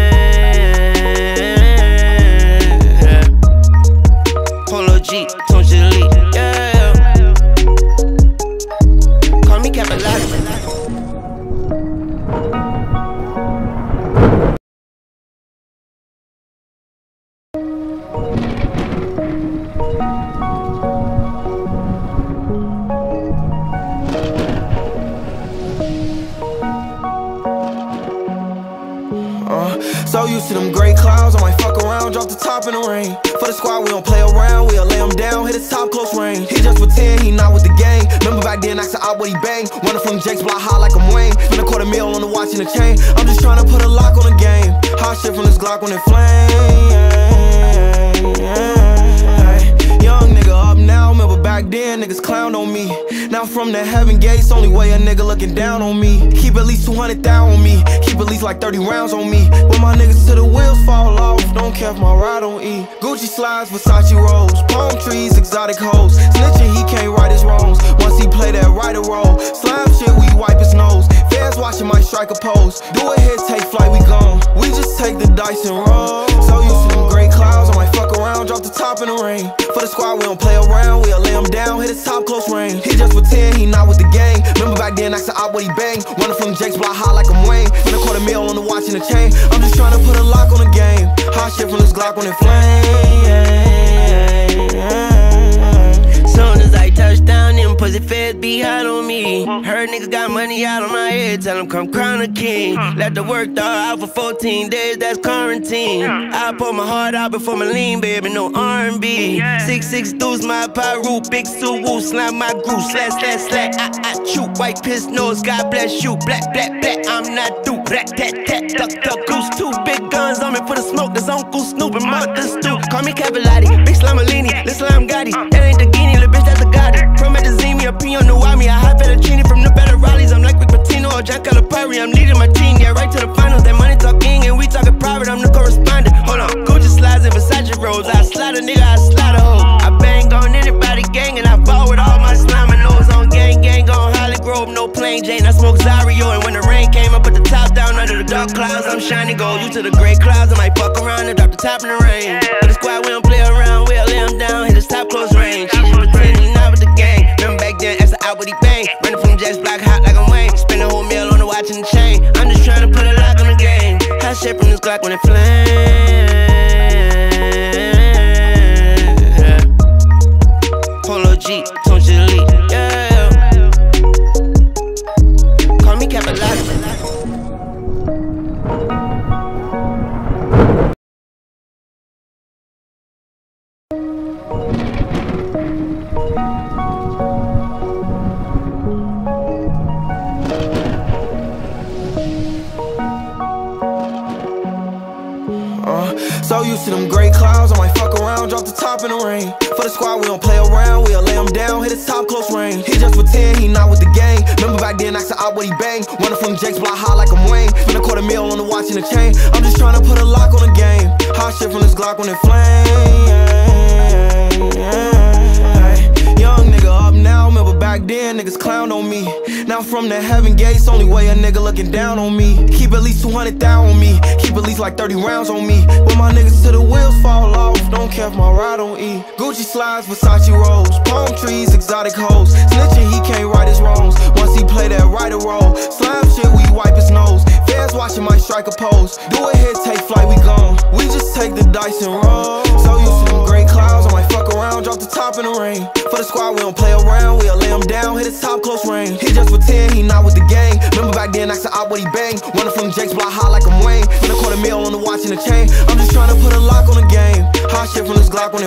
Polo G, Tone to the lead, yeah. Call me Capilati. So used to them gray clouds, I might fuck around, drop the top in the rain. For the squad, we don't play around, we'll lay him down, hit his top close range. He just pretend he not with the gang. Remember back then, asked out what he bang. Running from Jake's block hot like I'm Wayne. Spend a $250,000 on the watch and the chain. I'm just trying to put a lock on the game. Hot shit from this Glock when it flame. Young nigga up now, remember back then, niggas clown on me. Now from the heaven gates, only way a nigga looking down on me. Keep at least 200,000 on me, keep at least like 30 rounds on me. When my niggas till the wheels fall off, don't care if my ride don't eat. Gucci slides, Versace rolls, palm trees, exotic hoes. Snitching, he can't right his wrongs, once he play that right or roll. Slime shit, we wipe his nose, fans watching my strike a pose. Do a hit, take flight, we gone, we just take the dice and roll. So used to them gray clouds, I might fuck around, drop the top in the rain. For the squad, we don't play around, we'll lay him down, hit his top close range. He just pretend he not with the gang. Remember back then, asked out what he bang. Running from Jake's block hot like I'm Wayne. Spend a $250,000 on the watch and the chain. I'm just trying to put a lock on the game. Hot shit from this Glock when it flame. Soon as I touch down, them pussy feds be hot on me. Heard niggas got money out of my head, tell them come crown a king. Let the work dog out for 14 days, that's quarantine. I pour my heart out before my lean, baby, no R&B. 6'6" dudes, my pyro, big suit, woo, slam my groove, slash, I shoot, white piss nose, God bless you, black, I'm not through, black, duck, goose, two big guns on me for the smoke, that's Uncle Snoop and Martha Stew. Call me Capilati, big Slamalini, little Slam Gotti, that ain't the Guinea, little bitch, that's a Gotti. From Medizimi, a P on the Wami, a high fettuccine from the better rallies. I'm like Rick Pitino or John Calipari, I'm leading my team, yeah, right to the finals. That money talking and we talking private, I'm the correspondent. Hold on, Gucci slides and Versace rolls. I slide a nigga, I slide a hoe. I bang on anybody gang and I ball with all my slime and nose on gang on Holly Grove, no plain Jane. I smoke Zario and when the rain came, I put the top down under the dark clouds. I'm shining gold, you to the gray clouds. I might fuck around and drop the top in the rain. For the squad, we don't play around, we'll lay him down, hit his top close range. She just pretending not with the gang. Remember back then, that's the out what he bang. Running from jets, block hot like I'm Wayne. Spend a whole meal on the watch and the chain. I'm just trying to put a lock on the game. Hot shit from this Glock when it flames. Polo G, Tone to the lead, yeah. Call me Capilati. So used to them gray clouds, I might fuck around, drop the top in the rain. For the squad, we don't play around, we'll lay him down, hit his top close range. He just pretend he not with the gang. Remember back then, asked out what he bang. Running from Jake's block hot like I'm Wayne. Spend a $250,000 on the watch and the chain. I'm just trying to put a lock on the game. Hot shit from this Glock when it flame. Young nigga up now, remember back then, niggas clown on me. Now from the heaven gates, only way a nigga looking down on me. Keep at least 200,000 on me, keep at least like 30 rounds on me. When my niggas till the wheels fall off, don't care if my ride don't eat. Gucci slides, Versace rolls, palm trees, exotic hoes. Snitching, he can't right his wrongs, once he play that right or roll. Slime shit, we wipe his nose, fans watching my strike a pose. Do a hit, take flight, we gone, we just take the dice and roll. So used to them gray clouds, I might fuck around, drop the top in the rain. For the squad, we don't play around, we'll lay him down, hit his top close range. He just pretend he not with the gang. Remember back then, asked out what he bang. Running from Jake's block hot like I'm Wayne. Spend a $250,000 on the watch and the chain. I'm just trying to put a lock on the game. Hot shit from this Glock when it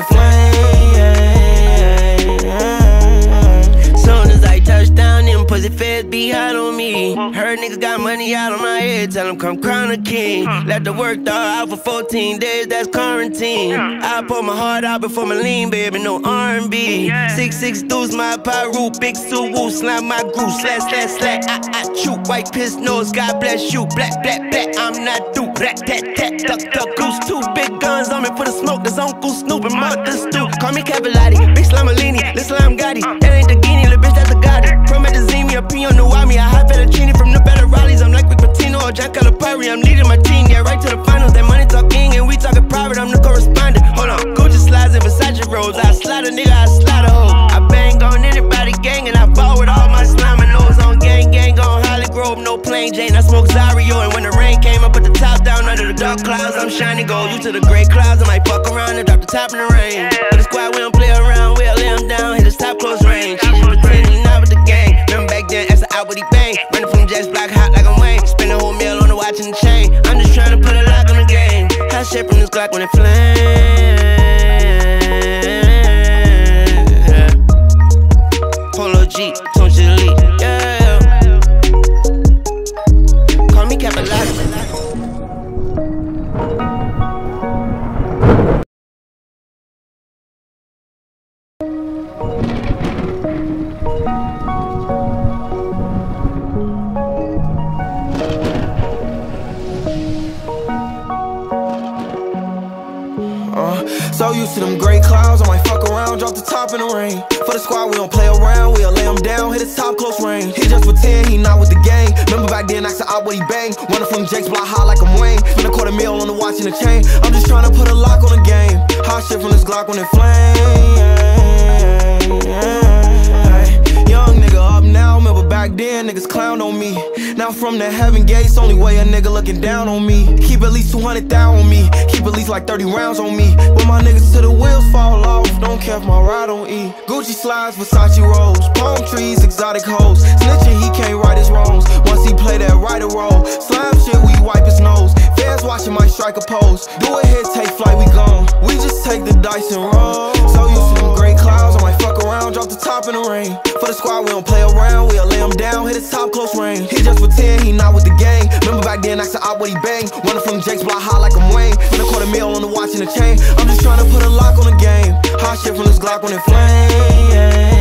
flame. Soon as I touch down, them pussy feds be be hot on me. Heard niggas got money out of my head, tell them come crown a king. Let the work dog out for 14 days, that's quarantine. I pour my heart out before my lean, baby, no R&B. 6'6" deuce, my pyro, big Suwu, slam my groove, slash, slash, slash. I chew, white piss nose, God bless you. Black, black, black, I'm not through. Black, tat, tat, duck, duck, goose. Two big guns on me for the smoke, that's Uncle Snoop and Mother Stu. Call me Cavallati, big Slamalini, little Slam Gotti. That ain't the Guinea, little bitch, that's the Gotti. Promethazine, a P on the Wami, I hot fettuccine from the better rallies. I'm like Rick Pitino or Jack Calipari, I'm leading my team, yeah, right to the finals. That money talking and we talking private, I'm the correspondent. Hold on, Gucci slides and Versace rolls. I slide a nigga, I slide a hoe. I bang on anybody gang and I ball with all my slime and nose on gang, gang on Holly Grove, no plain Jane. I smoke Zario and when the rain came, I put the top down under the dark clouds. I'm shining gold, you to the gray clouds. I might fuck around and drop the top in the rain. With the squad, we don't play around, we'll lay him down, hit his top close range. She just pretend he not with the gang. Remember back then, that's the outward he bang. Running from Jets, block hot like I'm Wayne. Spend a whole meal on the watch and the chain. I'm just trying to put a lock on the game. Hot shit from this Glock when it flames. Polo G, Tone Chili, yeah. Call me Cavallati. So used to them gray clouds, I might fuck around, drop the top in the rain. For the squad, we don't play around, we'll lay him down, hit his top close range. He just pretend he not with the gang. Remember back then, asked out what he bang. Running from Jake's block high like I'm Wayne. Spend a $250,000 on the watch and the chain. I'm just trying to put a lock on the game. Hot shit from this Glock when it flame. Young nigga up now, remember back then, niggas clown on me. Now from the heaven gates, only way a nigga looking down on me. Keep at least 200,000 on me, keep at least like 30 rounds on me. When my niggas to the wheels fall off, don't care if my ride don't eat. Gucci slides, Versace rolls, palm trees, exotic hoes. Snitching, he can't right his wrongs. Once he play that right or roll, slime shit, we wipe his nose. Fans watching might strike a pose. Do a hit, take flight, we gone. We just take the dice and roll. So used to them gray clouds, I might fuck around, drop the top in the rain. For the squad, we don't play around, we'll lay him down, hit his top close range. He just pretend he not with the gang. Remember back then, asked out what he bang. Running from Jake's block high like I'm Wayne. Spend a $250,000 on the watch and the chain. I'm just trying to put a lock on the game. Hot shit from this Glock when it flame.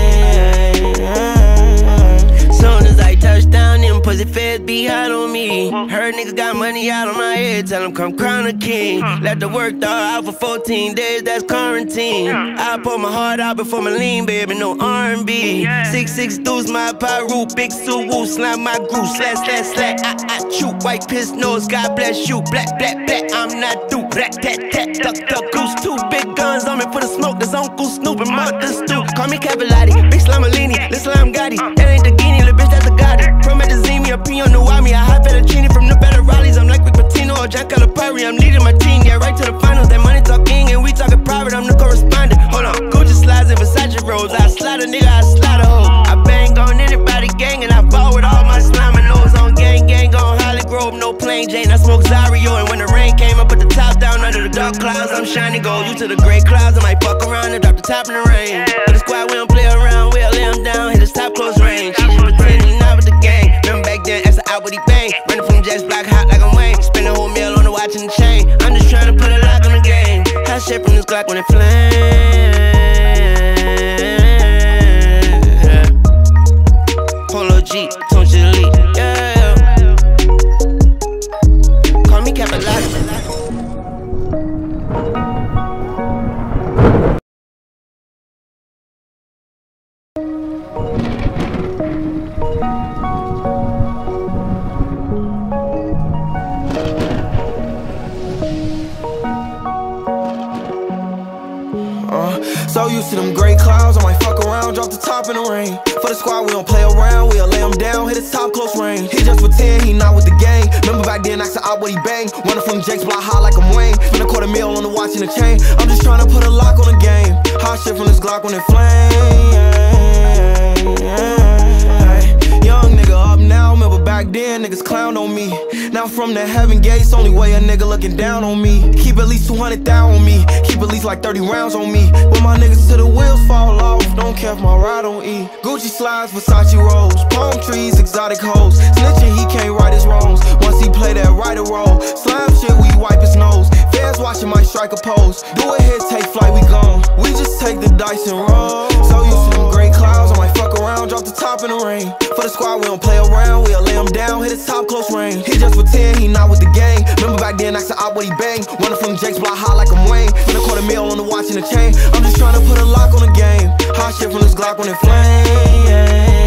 Soon as I touch down, them pussy feds be hot on me. Heard niggas got money out of my head, tell them come crown a king. Let the work dog out for 14 days, that's quarantine. I pour my heart out before my lean, baby, no R&B. 6'6" deuce, my pyro, big Suwu, slam my groove, slash, slash, slash. I chew, white piss nose, God bless you. Black, black, black, I'm not through. Black, tat, tat, duck, duck, goose. Two big guns on me for the smoke, that's Uncle Snoop and Mother Stu. Call me Cavallati, big Slamalini, little Slam Gotti. That ain't the Guinea, little bitch, that's the Gotti. Promethazine, a P on the Wami, I hot fettuccine from the better rallies. I'm like Rick Pitino or Jack Calipari, I'm leading my team, yeah, right to the finals. That money talking and we talking private, I'm the correspondent. Hold on, Gucci slides and Versace rolls. I slide a nigga, I slide a hoe. I bang on anybody gang and I ball with all my slime and nose on gang, gang on Holly Grove, no plain Jane. I smoke Zario and when the rain came, I put the top down under the dark clouds. I'm shining gold, you to the gray clouds. I might fuck around and drop the top in the rain. For the squad, we don't play around, we'll lay him down, hit his top close range. She just pretend he not with the gang. Remember back then, asked out what he bang. Running from Jets, block hot like I'm Wayne. Spend a whole meal on the watch and the chain. I'm just trying to put a lock on the game. Hot shit from this Glock when it flames. Polo G, Tone Chili, yeah. Call me Cavallati. So used to them gray clouds, I might fuck around, drop the top in the rain. For the squad, we don't play around, we'll lay him down, hit his top close range. He just pretend he not with the gang. Remember back then, asked out what he bang. Running from Jake's block high like I'm Wayne. Spend a $250,000 on the watch and the chain. I'm just trying to put a lock on the game. Hot shit from this Glock when it flame. Young nigga up now, remember back then, niggas clown on me. Now from from the heaven gates, only way a nigga looking down on me. Keep at least 200 down on me, keep at least like 30 rounds on me. When my niggas till the wheels fall off, don't care if my ride don't eat. Gucci slides, Versace rolls, palm trees, exotic hoes. Snitching, he can't right his wrongs. Once he play that right role, slime shit, we wipe his nose. Fans watching, might strike a pose. Do a hit, take flight, we gone. We just take the dice and roll. So used to them gray clouds, I might fuck around, drop the top in the rain. For the squad, we don't play around, we'll lay him down, hit his top close range. He just pretend, he not with the gang. Remember back then, asked the op what he bang. Running from Jake's block high like I'm Wayne. In a $250,000 on the watch and the chain. I'm just trying to put a lock on the game. Hot shit from this Glock when it flame.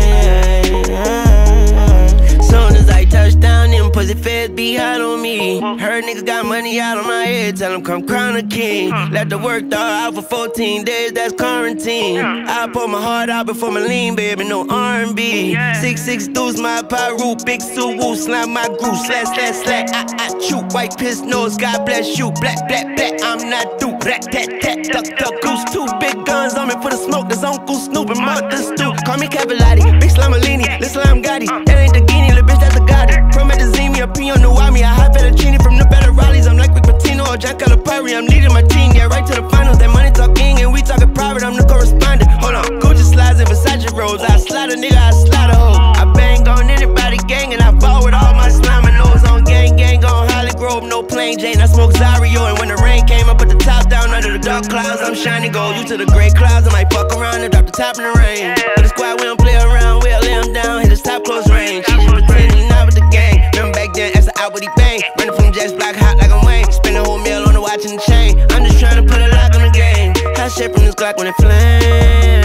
Soon as I touch down, them pussy feds be hot on me. Heard niggas got money out of my head, tell them come crown a king. Let the work dog out for 14 days, that's quarantine. I pour my heart out before my lean, baby, no R&B. 6'6" deuce, my pyro, big suit, woo, slime my groove, slash, slash, slash. I shoot, white piss nose, God bless you. Black, black, black, I'm not through. Black, tat, tat, duck, duck, goose, two big guns on me for the smoke. That's Uncle Snoop and Martha Stew. Call me Cavallati, big Slamalini, little Slam Gotti. That ain't the Guinea, little bitch, that's a Gotti. Promethazine, a P on the Wami, a high fettuccine from the better rallies. I'm like Rick Pitino or Jack Calipari. I'm leading my team, yeah, right to the finals. That money talking and we talking private. I'm the correspondent. Hold on, Gucci slides and Versace rolls. I slide a nigga, I slide a hoe. I bang on anybody gang and I ball with all my slime and nose on gang, gang on Holly Grove, no plain Jane. I smoke Zario and when the rain came, I put the top down under the dark clouds. I'm shining gold, you to the gray clouds. I might fuck around and drop the top in the rain. For the squad, we don't play around, we'll lay him down, hit his top close range. He just pretend he not with the gang. Remember back then, asked the out what he bang. Running from Jets block hot like I'm Wayne. Spend a whole meal on the watch and the chain. I'm just trying to put a lock on the game. Hot shit from this Glock when it flames.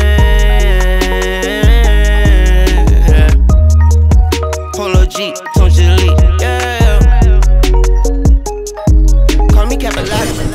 Polo G, Tone Chili, yeah. Call me Capalati.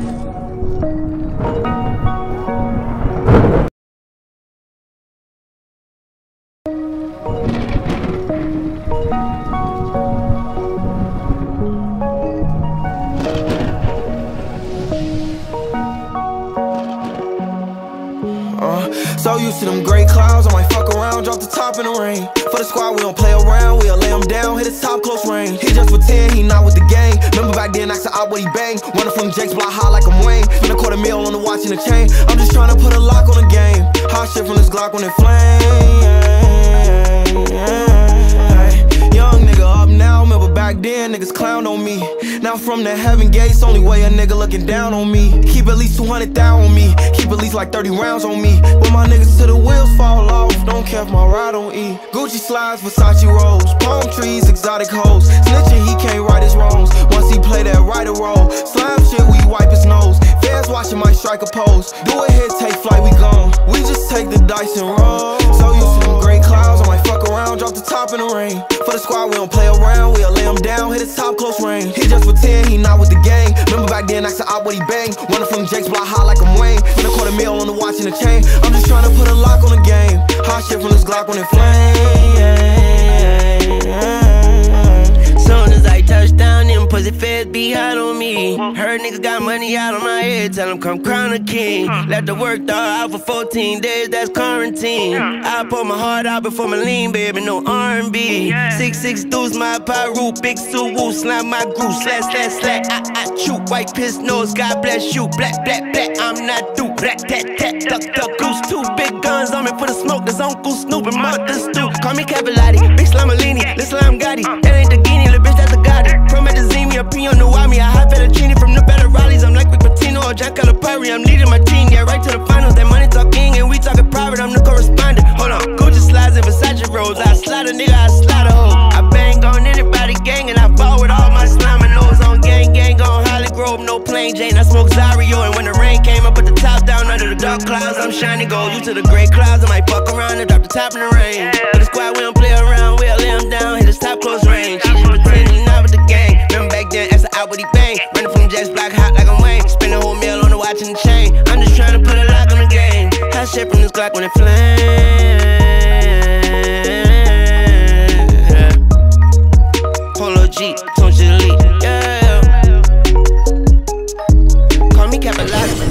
So used to them gray clouds, I might fuck around, drop the top in the rain. For the squad, we don't play around, we'll lay him down, hit his top close range. He just pretend, he not with the gang. Remember back then, asked the op what he bang. Running from Jake's block high like I'm Wayne. Spend a $250,000 on the watch and the chain. I'm just trying to put a lock on the game. Hot shit from this Glock when it flame. Young nigga up now, remember back then, niggas clown on me. Now from the heaven gates, only way a nigga looking down on me. Keep at least 200 down on me, keep at least like 30 rounds on me. When my niggas till the wheels fall off, don't care if my ride don't eat. Gucci slides, Versace rolls, palm trees, exotic hoes. Snitching, he can't right his wrongs. Once he play that right role, slime shit, we wipe his nose. Fans watching, might strike a pose. Do a hit, take flight, we gone. We just take the dice and roll. So used to them gray clouds, I might fuck around, drop the top in the rain. For the squad, we don't play around, we'll lay him down, hit his top close range. He just pretend, he not with the gang. Remember back then, asked the op what he bang. Running from Jake's block high like I'm Wayne. Spend a $250,000 on the watch and the chain. I'm just trying to put a lock on the game. Hot shit from this Glock when it flame. Soon as I touch down, them pussy feds be hot on me. Heard niggas got money out of my head, tell them come crown a king. Let the work dog out for 14 days, that's quarantine. I pour my heart out before my lean, baby, no R&B. 6'6" deuce, my pyro, big suit, woo, slime my groove, slash, slash, slash. I shoot, white piss nose, God bless you. Black, black, black, I'm not through. Black, tat, tat, duck, duck, goose, two big guns on me for the smoke. That's Uncle Snoop and Martha Stew. Call me Cavallati, big Slamalini, little Slam Gotti. That ain't the Guinea, little bitch, that's a Gotti. Promethazine, a P on the Wami, a high fettuccine from the better rallies. I'm like Rick Pitino or Jack Calipari. I'm leading my team, yeah, right to the finals. That money talking and we talking private. I'm the correspondent. Hold on, Gucci slides and Versace rolls. I slide a nigga, I slide a hoe. I bang on anybody gang and I ball with all my slime and nose on gang, gang on Holly Grove, no plain Jane. I smoke Zario and when the rain came, I put the top down under the dark clouds. I'm shining gold, you to the gray clouds. I might fuck around and drop the top in the rain. For the squad, we don't play around, we'll lay him down, hit his top close range. He just pretend he not with the gang. Remember back then, asked the out what he bang. Running from Jets block hot like I'm Wayne. Spend a whole meal on the watch and the chain. I'm just trying to put a lock on the game. Hot shit from this Glock when it flames. Polo G, Tone Chili, yeah. Call me Capalati.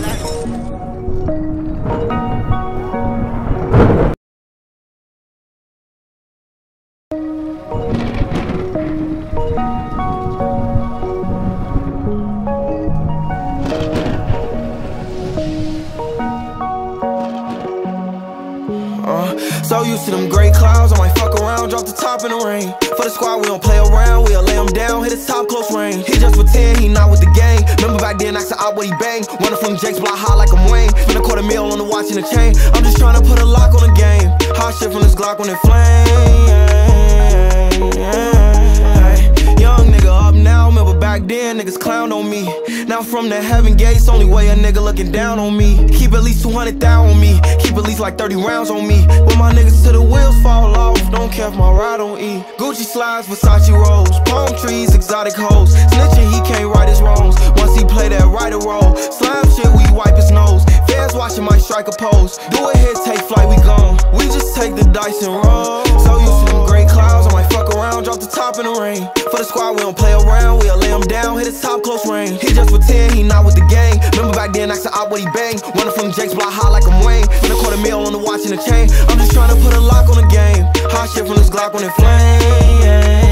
So used to them gray clouds, I might fuck around, drop the top in the rain. For the squad, we don't play around, we'll lay him down, hit his top close range. He just pretend he not with the gang. Remember back then, asked out what he bang. Running from Jake's block high like I'm Wayne. Spend $250,000 on the watch and the chain. I'm just trying to put a lock on the game. Hot shit from this Glock when it flame. Young nigga up now, remember back then, niggas clowned on me. Now from the heaven gates, only way a nigga looking down on me. Keep at least 200,000 on me, keep at least like 30 rounds on me. When my niggas till the wheels fall off, don't care if my ride don't eat. Gucci slides, Versace rolls, palm trees, exotic hoes. Snitching, he can't right his wrongs. Once he play that right or roll, slime shit, we wipe his nose. Fans watching might strike a pose. Do a hit, take flight, we gone. We just take the dice and roll. So used to them gray clouds, I might fuck around, drop the top in the rain. For the squad, we don't play around, we'll lay him down, hit his top close range. He just pretend he not with the gang. Remember back then, asked out what he bang. Running from Jake's block high like I'm Wayne. Spend $250,000 on the watch and the chain. I'm just trying to put a lock on the game. Hot shit from this Glock when it flame.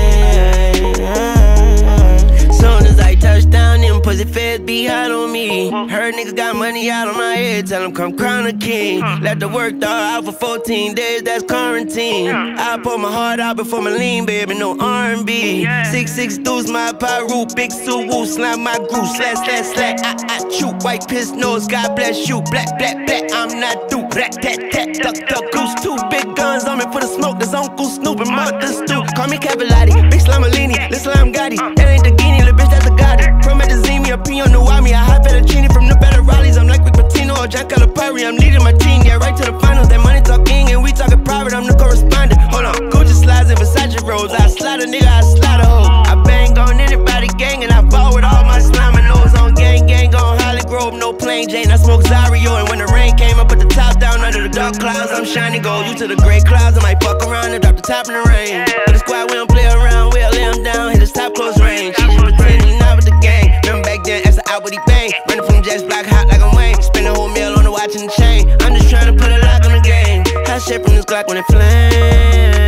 Soon as I touch down, them pussy feds be hot on me. Heard niggas got money out of my head, tell them come crown a king. Let the work dog out for 14 days, that's quarantine. I pour my heart out before my lean, baby, no R&B. 6'6" dudes, my pyro, big suit, woo, slime my groove, slash, slash, slash. I shoot, white piss nose, God bless you. Black, black, black, I'm not through. Black, tat, tat, duck, duck, goose. 2 big guns on me for the smoke, that's Uncle Snoop and Martha Stew. Call me Cavallati, big Slamalini, listen I'm Gotti. That ain't the Guinea, little bitch, that's a Gotti. From Medizimi, a P on the Wami, I high fettuccine from the better Raleighs. I'm like Rick Pitino or Jack Calipari, I'm leading my team, yeah, right to the finals. That money talking and we talking private, I'm the correspondent. Hold on, Gucci slides and Versace rolls. I slide a nigga, I slide a hoe. I bang on anybody gang and I ball with all my slime and nose on gang, gang on Holly Grove, no plain Jane. I smoke Zario and when the rain came, I put the top down under the dark clouds. I'm shining gold, you to the gray clouds. I might fuck around and drop the top in the rain. For the squad, we don't play around, we'll lay him down, hit his top close range. She just pretend he not with the gang. Remember back then, asked out what he bang. Running from Jake's block hot like I'm Wayne. Spend $250,000 on the watch and the chain. I'm just trying to put a lock on the game. Hot shit from this Glock when it flame.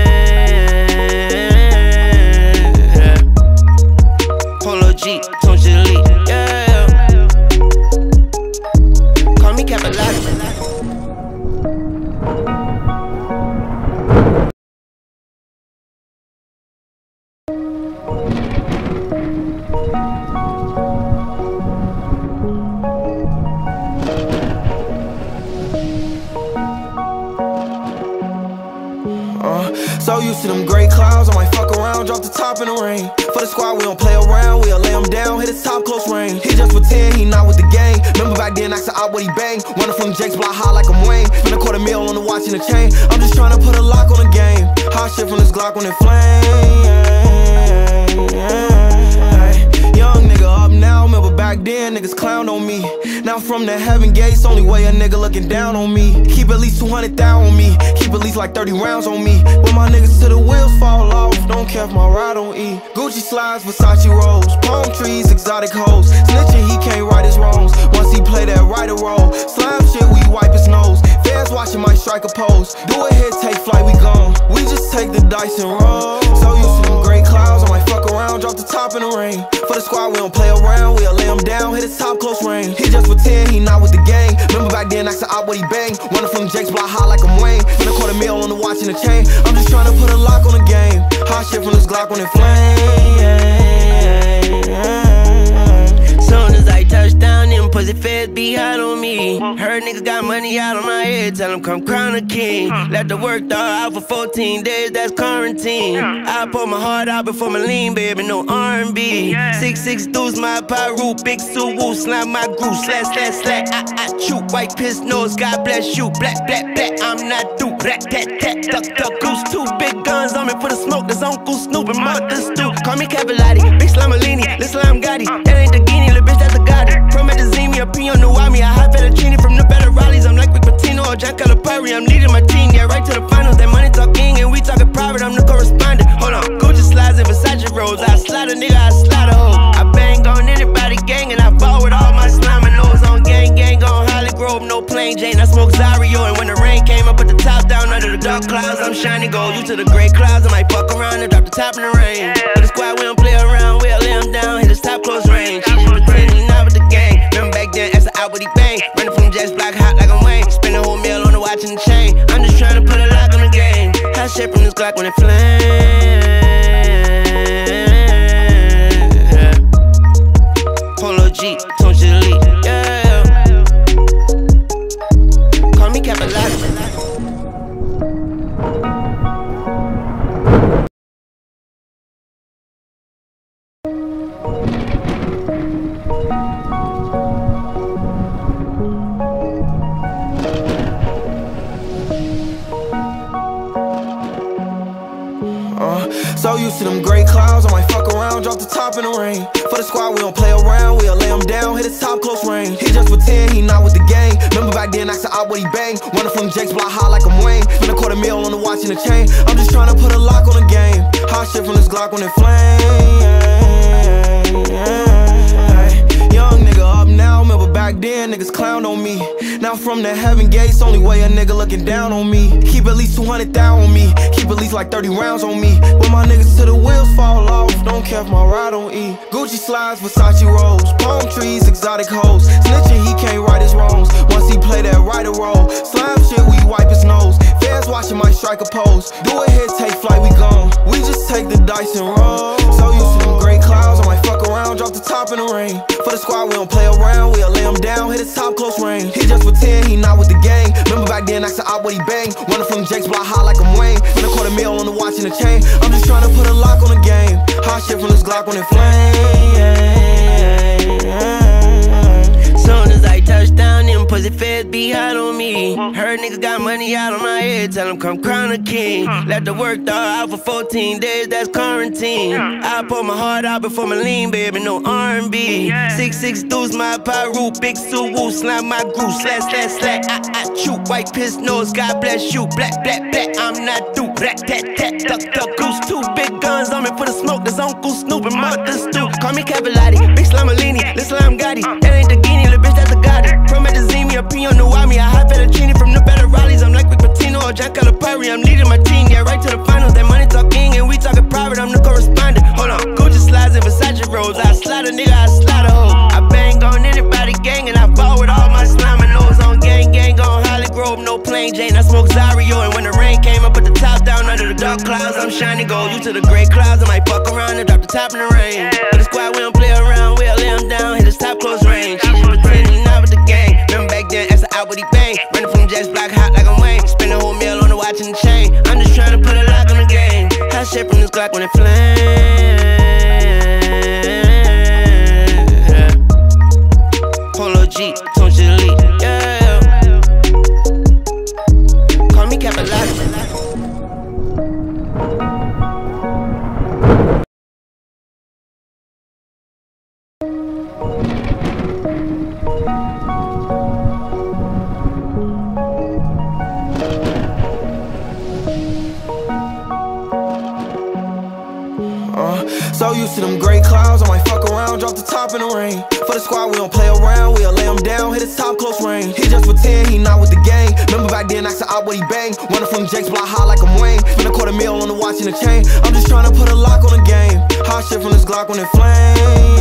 Polo G, Tone to the lead, yeah. Call me Cavallati. So used to them gray clouds, I might fuck around, drop the top in the rain. For the squad, we don't play around, we'll lay him down, hit his top close range. He just pretend he not with the gang. Remember back then, asked out what he bang. Running from Jake's block high like I'm Wayne. Spend $250,000 on the watch and the chain. I'm just trying to put a lock on the game. Hot shit from this Glock when it flame. Young nigga up now, remember back then, niggas clowned on me. Now from the heaven gates, only way a nigga looking down on me. Keep at least 200,000 on me, keep at least like 30 rounds on me. When my niggas till the wheels fall off, don't care if my ride don't eat. Gucci slides, Versace rolls, palm trees, exotic hoes. Snitching, he can't right his wrongs. Once he play that right or roll, slime shit, we wipe his nose. Fans watching might strike a pose. Do a hit, take flight, we gone. We just take the dice and roll. So used to them gray clouds, I might fuck around, drop the top in the rain. For the squad, we don't play around, we'll lay him down, hit his top close range. He just pretend he not with the gang. Remember back then, asked out what he bang. Running from Jake's block high like I'm Wayne. Spend $250,000 on the watch and the chain. I'm just trying to put a lock on the game. Hot shit from this Glock when it flame. Soon as I touch down, them pussy feds be hot on me. Heard niggas got money out of my head, tell them come crown a king. Let the work dog out for 14 days, that's quarantine. I pour my heart out before my lean, baby, no R&B. 6'6" dudes, my pyro, big suit, woo, slime my groove, slash, slash, slash. I shoot, white piss nose, God bless you. Black, black, black, I'm not through. Black, tat, tat, duck, duck, goose. 2 big guns on me for the smoke, that's Uncle Snoop and Martha Stew. Call me Cavallati, big Slamalini, listen I'm Gotti. That ain't the Guinea, little bitch, that's a Gotti. From Medizimi, a P on the Wami, I high fettuccine from the better Raleighs. I'm like Rick Pitino or Jack Calipari, I'm leading my team, yeah, right to the finals. That money talking and we talking private, I'm the correspondent. Hold on, Gucci slides and Versace rolls. I slide a nigga, I slide a hoe. I bang on anybody gang and I ball with all my slime and nose on gang, gang on Holly Grove, no plain Jane. I smoke Zario and when the rain came, I put the top down under the dark clouds. I'm shining gold, you to the gray clouds. I might fuck around and drop the top in the rain. For the squad, we don't play around, we'll lay him down, hit his top close range. She just pretend he not with the gang. Remember back then, asked out what he bang. Running from Jake's block hot like I'm Wayne. Spend $250,000 on the watch and the chain. I'm just trying to put a lock on the game. Glock when it flames. Yeah. Polo G, Tone Chili, yeah. Call me Capilati. So used to them gray clouds, I might fuck around, drop the top in the rain. For the squad, we don't play around, we'll lay him down, hit his top close range. He just for 10, he not with the gang. Remember back then, asked out what he bang. Running from Jake's block high like I'm Wayne. Spend $250,000 on the watch and the chain. I'm just trying to put a lock on the game. Hot shit from this Glock when it flame. Young nigga up now, remember back then, niggas clown on me. Now from the heaven gates, only way a nigga looking down on me. Keep at least 200,000 on me, keep at least like 30 rounds on me. When my niggas till the wheels fall off, don't care if my ride don't eat. Gucci slides, Versace rolls, palm trees, exotic hoes. Snitching, he can't right his wrongs. Once he play that writer role, slime shit, we wipe his nose. Fans watching my strike a pose. Do it here, take flight, we gone. We just take the dice and roll. So used to them gray clouds, I might fuck around, drop the top in the rain. For the squad, we don't play around, we'll lay him down, hit his top close range. He just for 10, he not with the gang. Remember back then, asked out what he bang. Running from Jake's block high like I'm Wayne. Spend $250,000 on the watch and the chain. I'm just trying to put a lock on the game. Hot shit from this Glock when it flame. Soon as I touch down, them pussy feds be hot on me. Heard niggas got money out of my head, tell them come crown a king. Let the work dog out for 14 days, that's quarantine. I pour my heart out before my lean, baby, no R&B. 6'6" dudes, my pyro, big Suwu, slime my groove, slash, slash, slash. I shoot, white piss nose, God bless you. Black, black, black, I'm not through. Black, tat, tat, duck, duck, goose. 2 big guns on me for the smoke, that's Uncle Snoop and Mother Stu. Call me Capilati, big Slamalini, little Slam Gotti. That ain't the Guinea, little bitch, that's the Gotti. From Medizini, a P on the Wami, I hot fettuccine from the better rallies. I'm like Rick Pitino or Jack Calipari, I'm leading my team, yeah, right to the finals. That money talking and we talking private, I'm the correspondent. Hold on, Gucci slides and Versace rolls. I slide a nigga, I slide a hoe. I bang on anybody gang and I ball with all my slime and nose on gang, gang on Holly Grove, no plain Jane. I smoke Zario and when the rain came, I put the top down under the dark clouds. I'm shining gold, you to the gray clouds. I might fuck around and drop the top in the rain. For the squad, we don't play around, we'll lay him down, hit his top close range. She just pretend he not with the gang. Remember back then, asked out what he bang. Running from Jake's block hot like I'm Wayne. Spend $250,000 on the watch and the chain. I'm just trying to put a lock on the game. Hot shit from this Glock when it flames. Yeah. Polo G, Tone Chili, yeah. Call me Capilati. So used to them gray clouds, I might fuck around, drop the top in the rain. For the squad, we don't play around, we'll lay him down, hit his top close range. He just for 10, he not with the gang. Remember back then, asked out what he bang. Running from Jake's block high like I'm Wayne. Spend $250,000 on the watch and the chain. I'm just trying to put a lock on the game. Hot shit from this Glock when it flame.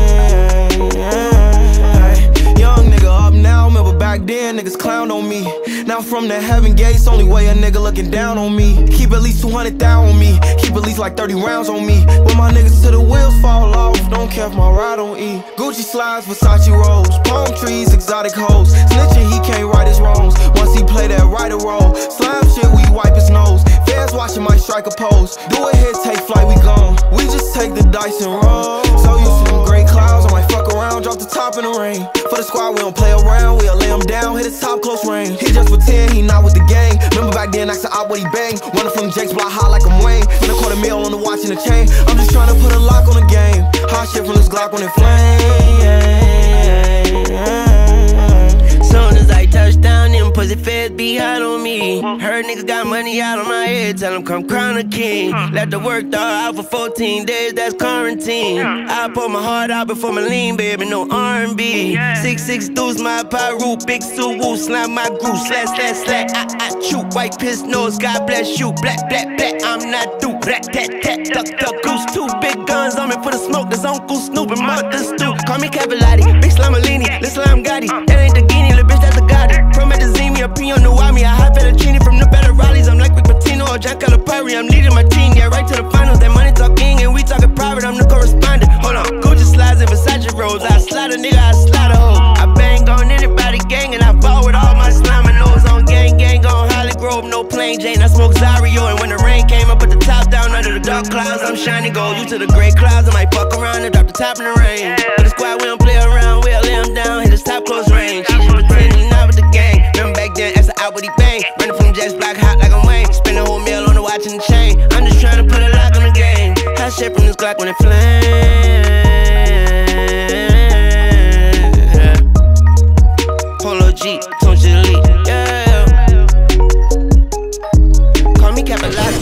Young nigga up now, remember back then, niggas clown on me. Now from the heaven gates, only way a nigga looking down on me. Keep at least 200,000 on me, keep at least like 30 rounds on me. When my niggas till the wheels fall off, don't care if my ride don't eat. Gucci slides, Versace rolls, palm trees, exotic hoes. Snitching, he can't right his wrongs. Once he play that writer role, slime shit, we wipe his nose. Fans watching my strike a pose. Do it here, take flight, we gone. We just take the dice and roll. So used to them gray clouds, I might fuck around, drop the top in the rain. For the squad, we don't play around, we'll lay him down, hit his top close range. He just for 10, he not with the gang. Remember back then, asked out what he bang. Running from Jake's block high like I'm Wayne. Spend $250,000 on the watch and the chain. I'm just trying to put a lock on the game. Hot shit from this Glock when it flame. Soon as I touch down, them pussy feds be hot on me. Heard niggas got money out of my head, tell them come crown a king. Let the work dog out for 14 days, that's quarantine. I pour my heart out before my lean, baby, no R&B. 6'6" dudes, my pyro, big Suwu, slime my groove, slash, slash, slash. I shoot, white piss nose, God bless you. Black, black, black, I'm not through. Black, tat, tat, duck, duck, goose. 2 big guns on me for the smoke, that's Uncle Snoop and Mother Stu. Call me Capilati, big Slamalini, little Slam Gotti. That ain't the Guinea, little bitch, that's the Gotti. From Medizini, a P on the Wami, I hot fettuccine from the better rallies. I'm like Rick Pitino or Patino, John Calipari. I'm leading my team, yeah, right to the finals. That money talking and we talking private, I'm the correspondent. Hold on, Gucci slides and Versace rolls. I slide a nigga, I slide a hoe. I bang on anybody gang and I ball with all my slime. My nose on gang on Holly Grove, no plain Jane. I smoke Zario, and when the rain came, I put the top down under the dark clouds. I'm shining gold, you to the gray clouds. I might fuck around and drop the top in the rain. For the squad, we don't play around, we'll lay him down, hit his top close range. She just pretending not with the gang. Remember back then, that's the outwardly bang. Running from Jets, block hot like I'm Wayne. Spend a whole meal on the watch and the chain. I'm just trying to put a lock on the game. Hot shit from this Glock when it flames. Polo G, Tone Chili, yeah. Call me Capilati.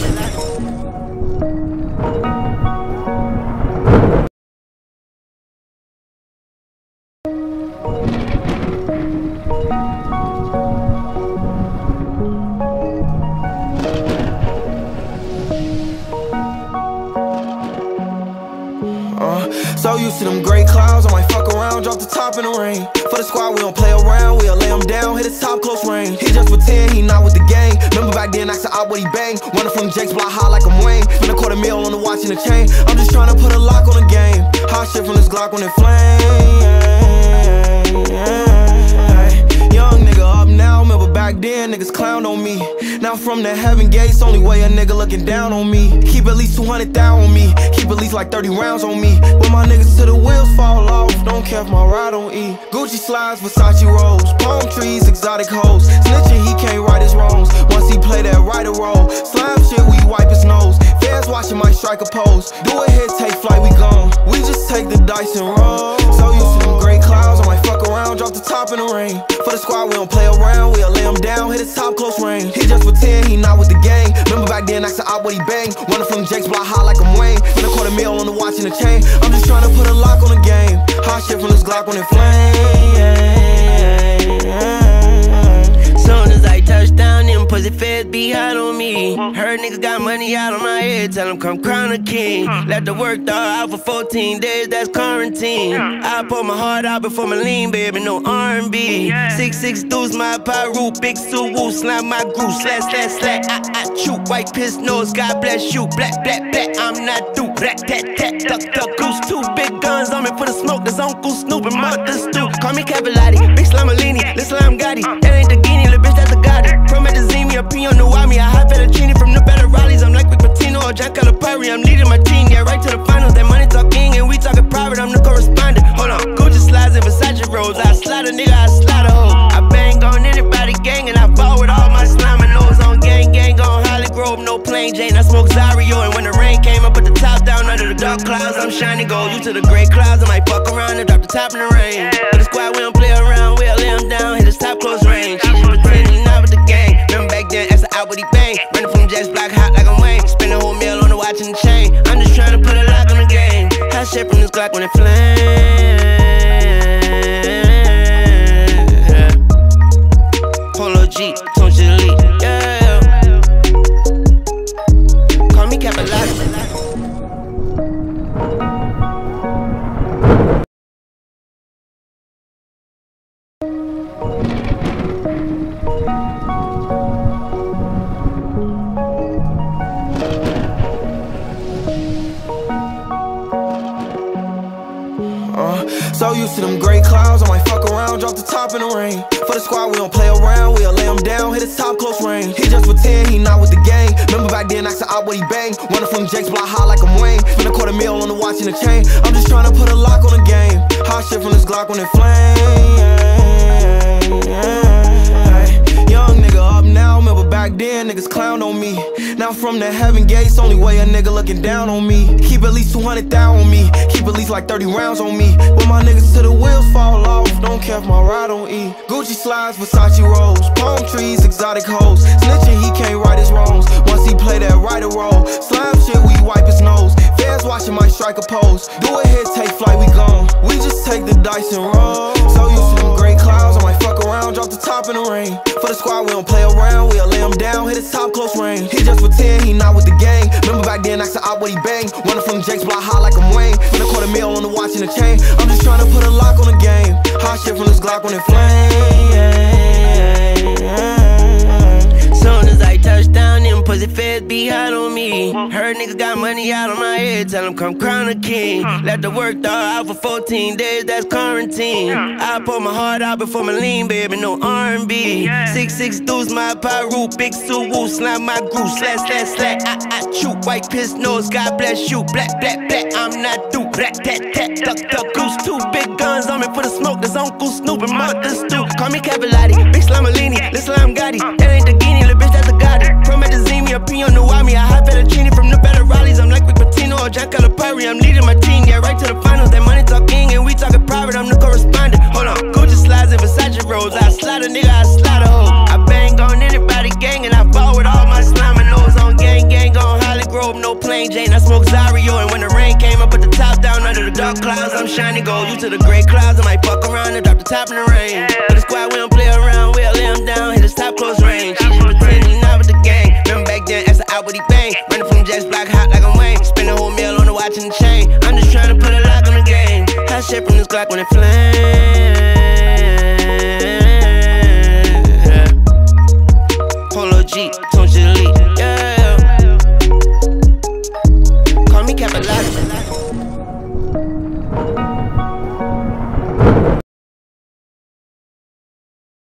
So used to them gray clouds, I might fuck around, drop the top in the rain. For the squad, we don't play around, we'll lay him down, hit his top close range. He just pretend he not with the gang. Remember back then, I said out what he bang. Running from Jake's block high like I'm Wayne. Spend a quarter mil on the watch and the chain. I'm just trying to put a lock on the game. Hot shit from this Glock when it flame. Young nigga up now, remember back then, niggas clown on me. Now from the heaven gates, only way a nigga looking down on me. Keep at least 200,000 on me, keep at least like 30 rounds on me. When my niggas till the wheels fall off, don't care if my ride don't eat. Gucci slides, Versace rolls, palm trees, exotic hoes. Snitching, he can't right his wrongs, once he play that right or roll. Slime shit, we wipe his nose, fans watching my strike a pose. Do a hit, take flight, we gone, we just take the dice and roll. So used to them gray clouds, I might fuck around, drop the top in the rain. For the squad, we don't play around, we'll lay him down, hit his top close range. He just pretend he not with the gang. Remember back then, I said out what he bang. Running from Jake's block high like I'm Wayne. Spend a quarter mil on the watch and the chain. I'm just trying to put a lock on the game. Hot shit from this Glock when it flame. Soon as I touch down, them pussy feds be hot on me. Heard niggas got money out of my head, tell them come crown a king. Let the work dog out for 14 days, that's quarantine. I pour my heart out before my lean, baby, no R&B. 6'6" dudes, my pyro, big suit, woo, slime my groove, slash, I shoot, white piss nose, God bless you, black, I'm not through, black, duck, goose, two big guns on me for the smoke, that's Uncle Snoop and Martha Stew. Call me Capilati, big Slamalini, little Slam Gotti, that ain't the Guinea, little bitch, that's a Gotti. From Medizini, a P on the Wami, a high fettuccine from the better rallies. I'm like Rick Patino or John Calipari. I'm leading my team, yeah, right to the finals. That money talking and we talking private. I'm the correspondent. Hold on, Gucci slides and Versace rolls. I slide a nigga, I slide a hoe. I bang on anybody gang and I ball with all my slime. My nose on gang on Holly Grove, no plain Jane. I smoke Zario, and when the rain came, I put the top down under the dark clouds. I'm shining gold, you to the gray clouds. I might fuck around and drop the top in the rain. For the squad, we don't play around, we'll lay him down, hit his top close range. She just pretending not with the gang. Remember back then, that's the outwardly bang. Running from Jets, block hot like I'm Wayne. Spend a whole meal on the watch and the chain. I'm just trying to put a lock on the game. Hot shit from this Glock when it flames. Polo G, Tone Chili, yeah. Call me Capilati. So used to them gray clouds, I might fuck around, drop the top in the rain. For the squad, we don't play around, we'll lay him down, hit his top close range. He just pretend he not with the gang. Remember back then, I said out what he bang. Running from Jake's block high like I'm Wayne. Spend a quarter mil on the watch and the chain. I'm just trying to put a lock on the game. Hot shit from this Glock when it flame. Young nigga up now, remember back then, niggas clown on me. Now from the heaven gates, only way a nigga looking down on me. Keep at least 200,000 on me, keep at least like 30 rounds on me. When my niggas till the wheels fall off, don't care if my ride don't eat. Gucci slides, Versace rolls, palm trees, exotic hoes. Snitching, he can't right his wrongs, once he play that right or roll. Slime shit, we wipe his nose, fans watching my strike a pose. Do a hit, take flight, we gone, we just take the dice and roll. So used to them gray clouds, I might fuck around, drop the top in the rain. For the squad, we don't play around, we'll lay him down, hit his top close range. He just pretend he not with the gang. Remember back then, I said out what he bang. Running from Jake's block high like I'm Wayne. Spend a quarter mil on the watch and the chain. I'm just trying to put a lock on the game. Hot shit from this Glock when it flame. Soon as I touch down, them pussy feds be hot on me. Heard niggas got money out of my head, tell them come crown a king. Let the work dog out for 14 days, that's quarantine. I pour my heart out before my lean, baby, no R&B. 6'6" dudes, my pyro, big suit, slime my groove, slash, slash, slash. I chew, white piss nose, God bless you. Black, black, black, I'm not through. Black, tat, tat, duck, duck, goose. 2 big guns on me for the smoke, that's Uncle Snoop and Mother Stu. Call me Cavallati, big Slamalini, little Slam Gotti. That ain't the Guinea, little bitch, that's a Gotti. From Medizimi, a P on the Wami, I hot fettuccine from the better Raleighs. I'm like Rick Pitino or Jack Calipari, I'm leading my team, yeah, right to the finals. That money talking and we talking private, I'm the correspondent. Hold on, Gucci slides and Versace rolls. I slide a nigga, I slide a hoe. I bang on anybody gang and I ball with all my slime and nose on gang, gang on Holly Grove, no plain Jane. I smoke Zario and when the rain came, I put the top down under the dark clouds. I'm shining gold, you to the gray clouds. I might fuck around and drop the top in the rain. But the squad, we don't play around, we'll lay him down, hit his top close range. She just pretending not with the gang. Remember back then, that's the out with he bang. Running from Jets block hot like I'm Wayne. Spend a whole meal on the watch and the chain. I'm just trying to put a lock on the game. Hot shit from this Glock when it flame.